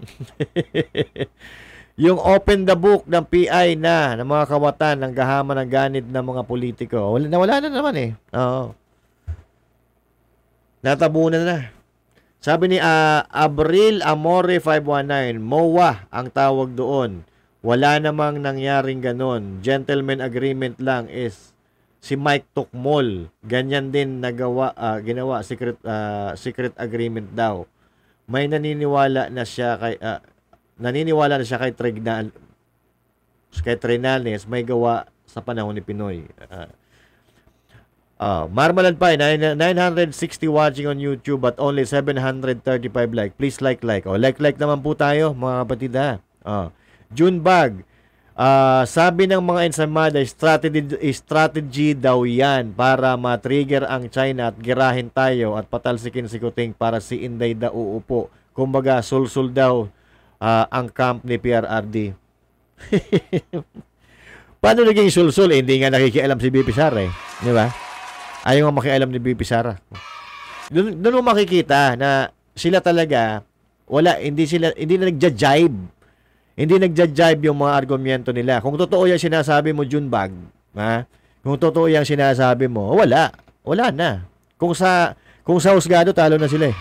Yung open the book ng PI ng mga kawatan, ng gahaman ng ganid ng mga politiko. Wala na naman eh. Oo. Natabunan na. Sabi ni Abril Amore 519, MOA ang tawag doon. Wala namang nangyaring ganon. Gentleman agreement lang is si Mike Tukmol. Ganyan din ginawa secret agreement daw. May naniniwala na siya kay Trinales may gawa sa panahon ni Pinoy. Marmalade Pai, 960 watching on YouTube but only 735 like. Please like. Like naman po tayo, mga kapatid ha. June Bag, sabi ng mga ensamada, strategy daw yan para ma-trigger ang China at girahin tayo at patalsikin si Kuting para si Inday daw uupo. Kumbaga, sulsul daw ang camp ni PRRD. Paano naging sulsul? Hindi nga nakikialam si BP Sara eh. Di ba? Ayaw nga makialam ni BP Sara. Doon mo makikita na sila talaga, hindi na nagja-jibe. Hindi nagja-jibe yung mga argumento nila. Kung totoo yung sinasabi mo, Junbag, ha? Kung totoo yung sinasabi mo, wala na. Kung sa husgado, talo na sila eh.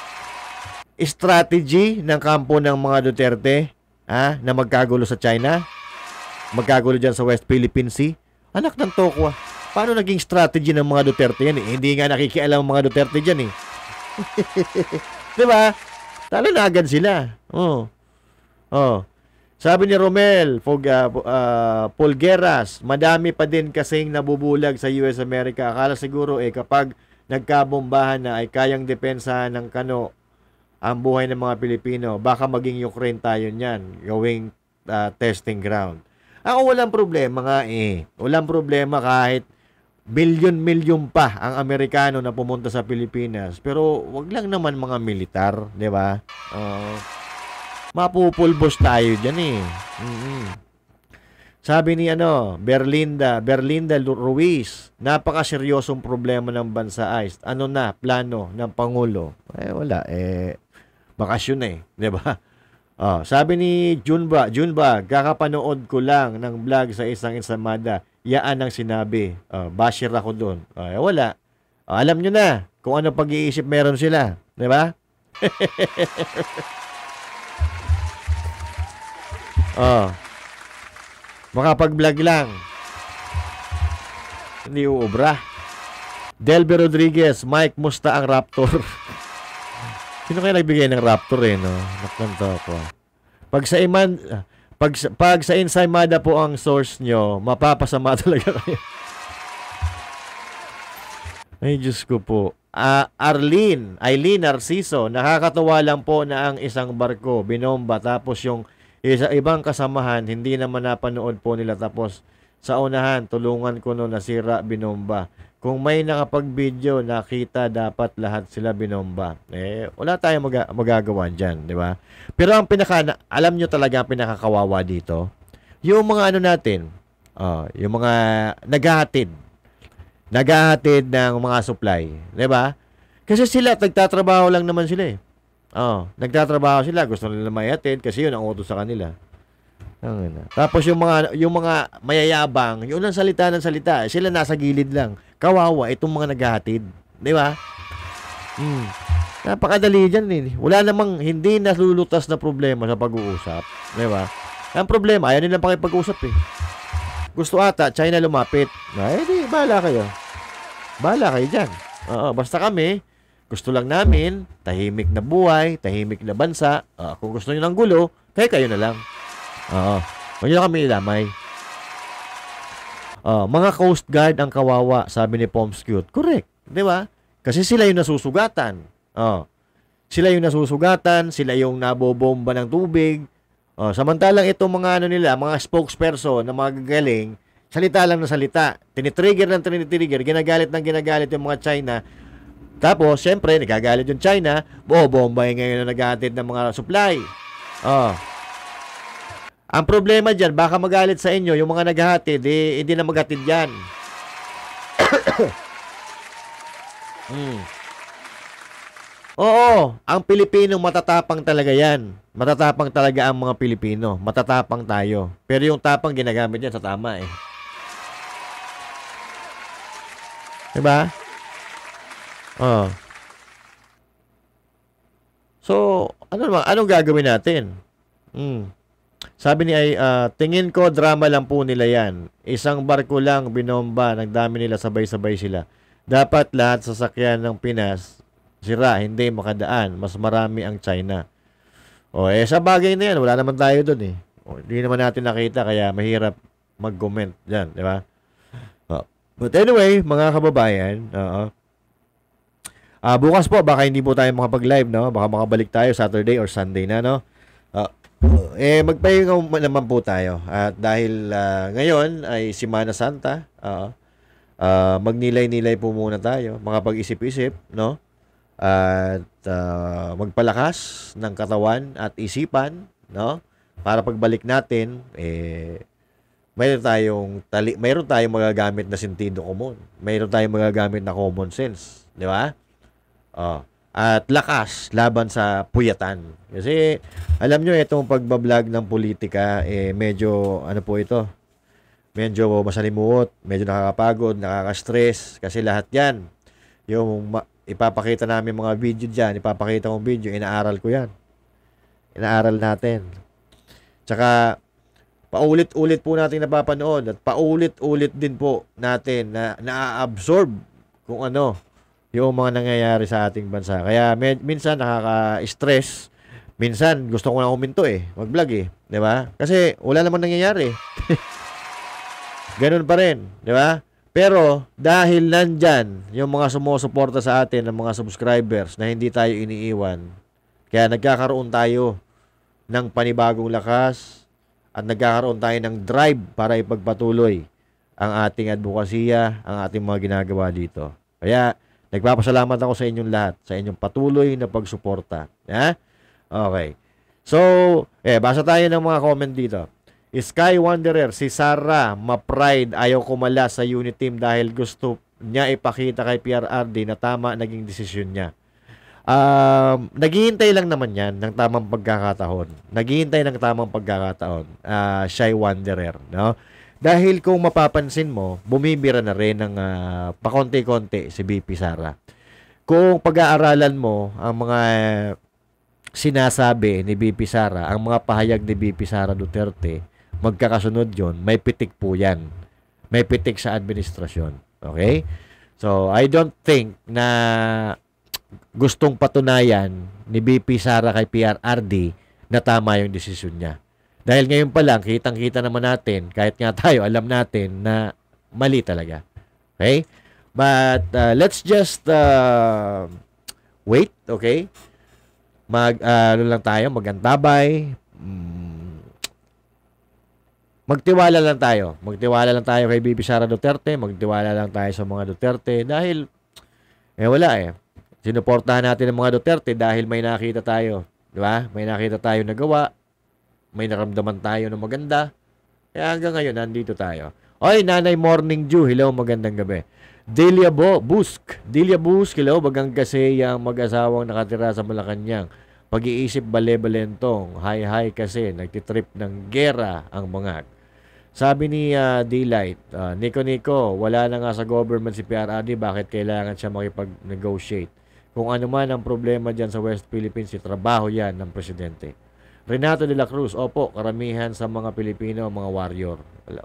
Strategy ng kampo ng mga Duterte, na magkagulo sa China, magkagulo dyan sa West Philippine Sea. Anak ng tokwa. Paano naging strategy ng mga Duterte yan eh? Hindi nga nakikialam ang mga Duterte dyan eh. Diba? Talo na agad sila. Sabi ni Romel Polgueras, madami pa din kasing nabubulag sa US America. Akala siguro kapag nagkabombahan na ay kayang depensahan ng kano ang buhay ng mga Pilipino. Baka maging Ukraine tayo niyan, gawing testing ground. Ako walang problema nga eh. Walang problema kahit milyon pa ang Amerikano na pumunta sa Pilipinas. Pero wag lang naman mga militar, di ba? Mapupulbos tayo dyan eh. Sabi ni Berlinda Ruiz, napakaseryosong problema ng bansa ay plano ng Pangulo? Wala bakasyon eh, di ba? Sabi ni Junba, kakapanood ko lang ng vlog sa isang ensamada. Yaan ang sinabi. Bashir ako doon. Wala. Alam nyo na kung ano pag-iisip meron sila. Di ba? Makapag-vlog lang. Hindi uubra. Delby Rodriguez, Mike, musta ang Raptor? Sino kaya nagbigay ng Raptor no? Nakanto ako. Pag sa ensaymada po ang source nyo, mapapasama talaga kayo. Ay, Diyos ko po. Eileen Narciso, nakakatawa lang po na ang isang barko, binomba, tapos yung ibang kasamahan, hindi naman napanood po nila, tapos sa unahan, tulungan ko no nasira, binomba. Kung may nakapag-video, nakita, dapat lahat sila binomba. Wala tayong magagawa dyan, di ba? Pero ang alam nyo talaga ang pinakakawawa dito, yung mga natin, yung mga naghahatid ng mga supply, di ba? Kasi sila, nagtatrabaho lang naman sila eh. Nagtatrabaho sila, gusto nila maihatid kasi yun ang utos sa kanila. Tapos yung mga mayayabang, yung ng salita, sila nasa gilid lang. Kawawa itong mga naghahatid, di ba? Napakadali dyan eh. Wala namang hindi nalulutas na problema sa pag-uusap, di ba? Ang problema, ayaw nilang pakipag-usap eh. Gusto ata China lumapit. Di, bahala kayo. Bahala kayo dyan. Basta kami, gusto lang namin tahimik na buhay, tahimik na bansa. Kung gusto niyo ng gulo, Kayo na lang. Oo. Huwag nyo na kami ilamay. Mga Coast Guard ang kawawa, sabi ni Poms Cute. Correct. Di ba? Kasi sila yung nasusugatan. Sila yung nasusugatan, sila yung nabobomba ng tubig. Samantalang itong mga mga spokesperson na magagaling, salita lang na salita. Tinitrigger ng tinitrigger, ginagalit yung mga China. Tapos, syempre, nagagalit yung China, bomba ngayon na naghahatid ng mga supply. Ang problema dyan, baka magalit sa inyo, yung mga naghahatid, hindi na maghatid yan. Oo, ang Pilipino matatapang talaga yan. Matatapang talaga ang mga Pilipino. Matatapang tayo. Pero yung tapang ginagamit yan sa tama eh. Diba? So, anong gagawin natin? Sabi ni tingin ko drama lang po nila yan. Isang barko lang binomba, nagdami nila sabay-sabay sila. Dapat lahat sasakyan ng Pinas sira, hindi makadaan. Mas marami ang China. Sa bagay na yan, wala naman tayo dun eh. Hindi naman natin nakita, kaya mahirap mag-comment dyan, di ba? But anyway, mga kababayan, bukas po, baka hindi po tayo makapag-live, no? Baka makabalik tayo Saturday or Sunday na, no? Magpahinga naman po tayo. At dahil ngayon ay Semana Santa, magnilay-nilay po muna tayo, makapag-isip-isip, no? At magpalakas ng katawan at isipan, no? Para pagbalik natin, mayroon tayong magagamit na sentido común. Mayroon tayong magagamit na common sense, di ba? At lakas laban sa puyatan. Kasi alam nyo, itong pagbablog ng politika, medyo po ito, medyo masalimuot, medyo nakakapagod, nakaka-stress, kasi lahat yan, yung ipapakita namin mga video dyan, ipapakita kong video, inaaral ko yan. Inaaral natin. Tsaka, paulit-ulit po natin napapanood at paulit-ulit din po natin na na-absorb kung ano yung mga nangyayari sa ating bansa. Kaya minsan nakaka-stress, minsan gusto ko na huminto mag-vlog di ba? Kasi wala namang nangyayari. Ganun pa rin, di ba? Pero dahil nandyan yung mga sumusuporta sa atin, ng mga subscribers na hindi tayo iniiwan, kaya nagkakaroon tayo ng panibagong lakas at nagkakaroon tayo ng drive para ipagpatuloy ang ating advokasya, ang ating mga ginagawa dito. Kaya nagpapasalamat ako sa inyong lahat, sa inyong patuloy na pagsuporta. Okay. So, basa tayo ng mga comment dito. Sky Wanderer, si Sarah, ma-pride, ayaw kumala sa unit team dahil gusto niya ipakita kay PRRD na tama naging desisyon niya. Naghihintay lang naman yan ng tamang pagkakataon. Naghihintay ng tamang pagkakataon, Shy Wanderer, no? Dahil kung mapapansin mo, bumibira na rin ng pakonti-konti si BP Sara. Kung pag-aaralan mo ang mga sinasabi ni BP Sara, ang mga pahayag ni BP Sara Duterte, magkakasunod yon, may pitik po yan. May pitik sa administrasyon. Okay? So, I don't think na gustong patunayan ni BP Sara kay PRRD na tama yung desisyon niya. Dahil ngayon pa lang, kitang-kita naman natin, kahit nga tayo, alam natin na mali talaga. Okay? But, let's just wait, okay? Lang tayo, magantabay, magtiwala lang tayo. Magtiwala lang tayo kay BP Sara Duterte, magtiwala lang tayo sa mga Duterte dahil, wala sinuportahan natin ang mga Duterte dahil may nakita tayo. Di ba? May nakita tayo na gawa, may naramdaman tayo na maganda. Kaya hanggang ngayon, nandito tayo. Oy, Nanay Morning Dew, hello, magandang gabi. Delia Busk, hello, bagang kasi yung mag-asawang nakatira sa Malacanang. Pag-iisip bale-balentong, hi kasi, nagtitrip ng gera ang mga. Sabi ni Daylight, Nico, wala na nga sa government si PRRD, bakit kailangan siya makipag-negotiate? Kung ano man ang problema dyan sa West Philippines, trabaho yan ng presidente. Renato de la Cruz, opo, karamihan sa mga Pilipino, mga warrior.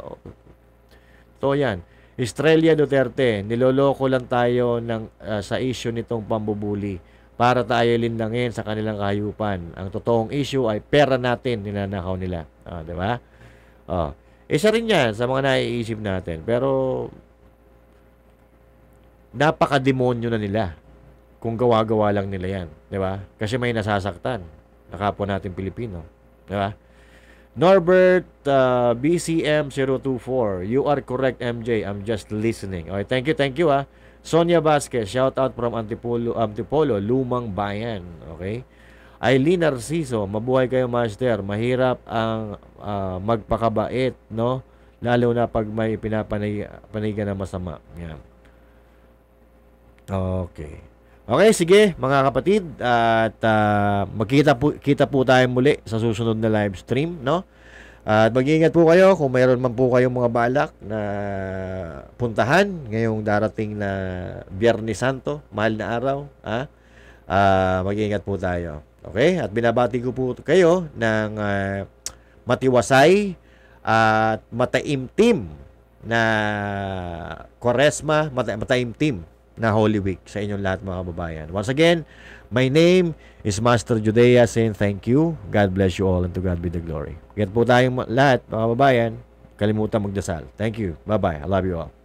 So yan. Estrella Duterte, niloloko lang tayo sa issue nitong pambubuli. para tayo linlangin sa kanilang kahayupan. Ang totoong issue ay pera natin, ninanakaw nila. Di ba? Isa rin yan sa mga naiisip natin. Pero, napaka-demonyo na nila kung gawa-gawa lang nila yan. Di ba? Kasi may nasasaktan na kapwa natin Pilipino. Di ba? Norbert BCM024, you are correct, MJ. I'm just listening. Okay, thank you. Sonia Vasquez, shout out from Antipolo, Lumang Bayan. Okay. Aileen Narciso, mabuhay kayo, Master. Mahirap ang magpakabait, no? Lalo na pag may pinapanigan na masama. Yan. Okay. Okay, sige mga kapatid, at magkita po tayo muli sa susunod na live stream, no? At mag-iingat po kayo kung mayroon man po kayong mga balak na puntahan ngayong darating na Biyernes Santo, mahal na araw, mag-iingat po tayo. Okay? At binabati ko po kayo ng matiwasay at mataimtim na Kwaresma, mataimtim na Holy Week sa inyong lahat, mga kababayan. Once again, my name is Master Judea, saying thank you. God bless you all and to God be the glory. Get po tayong lahat, mga kababayan. Kalimutan magdasal. Thank you. Bye-bye. I love you all.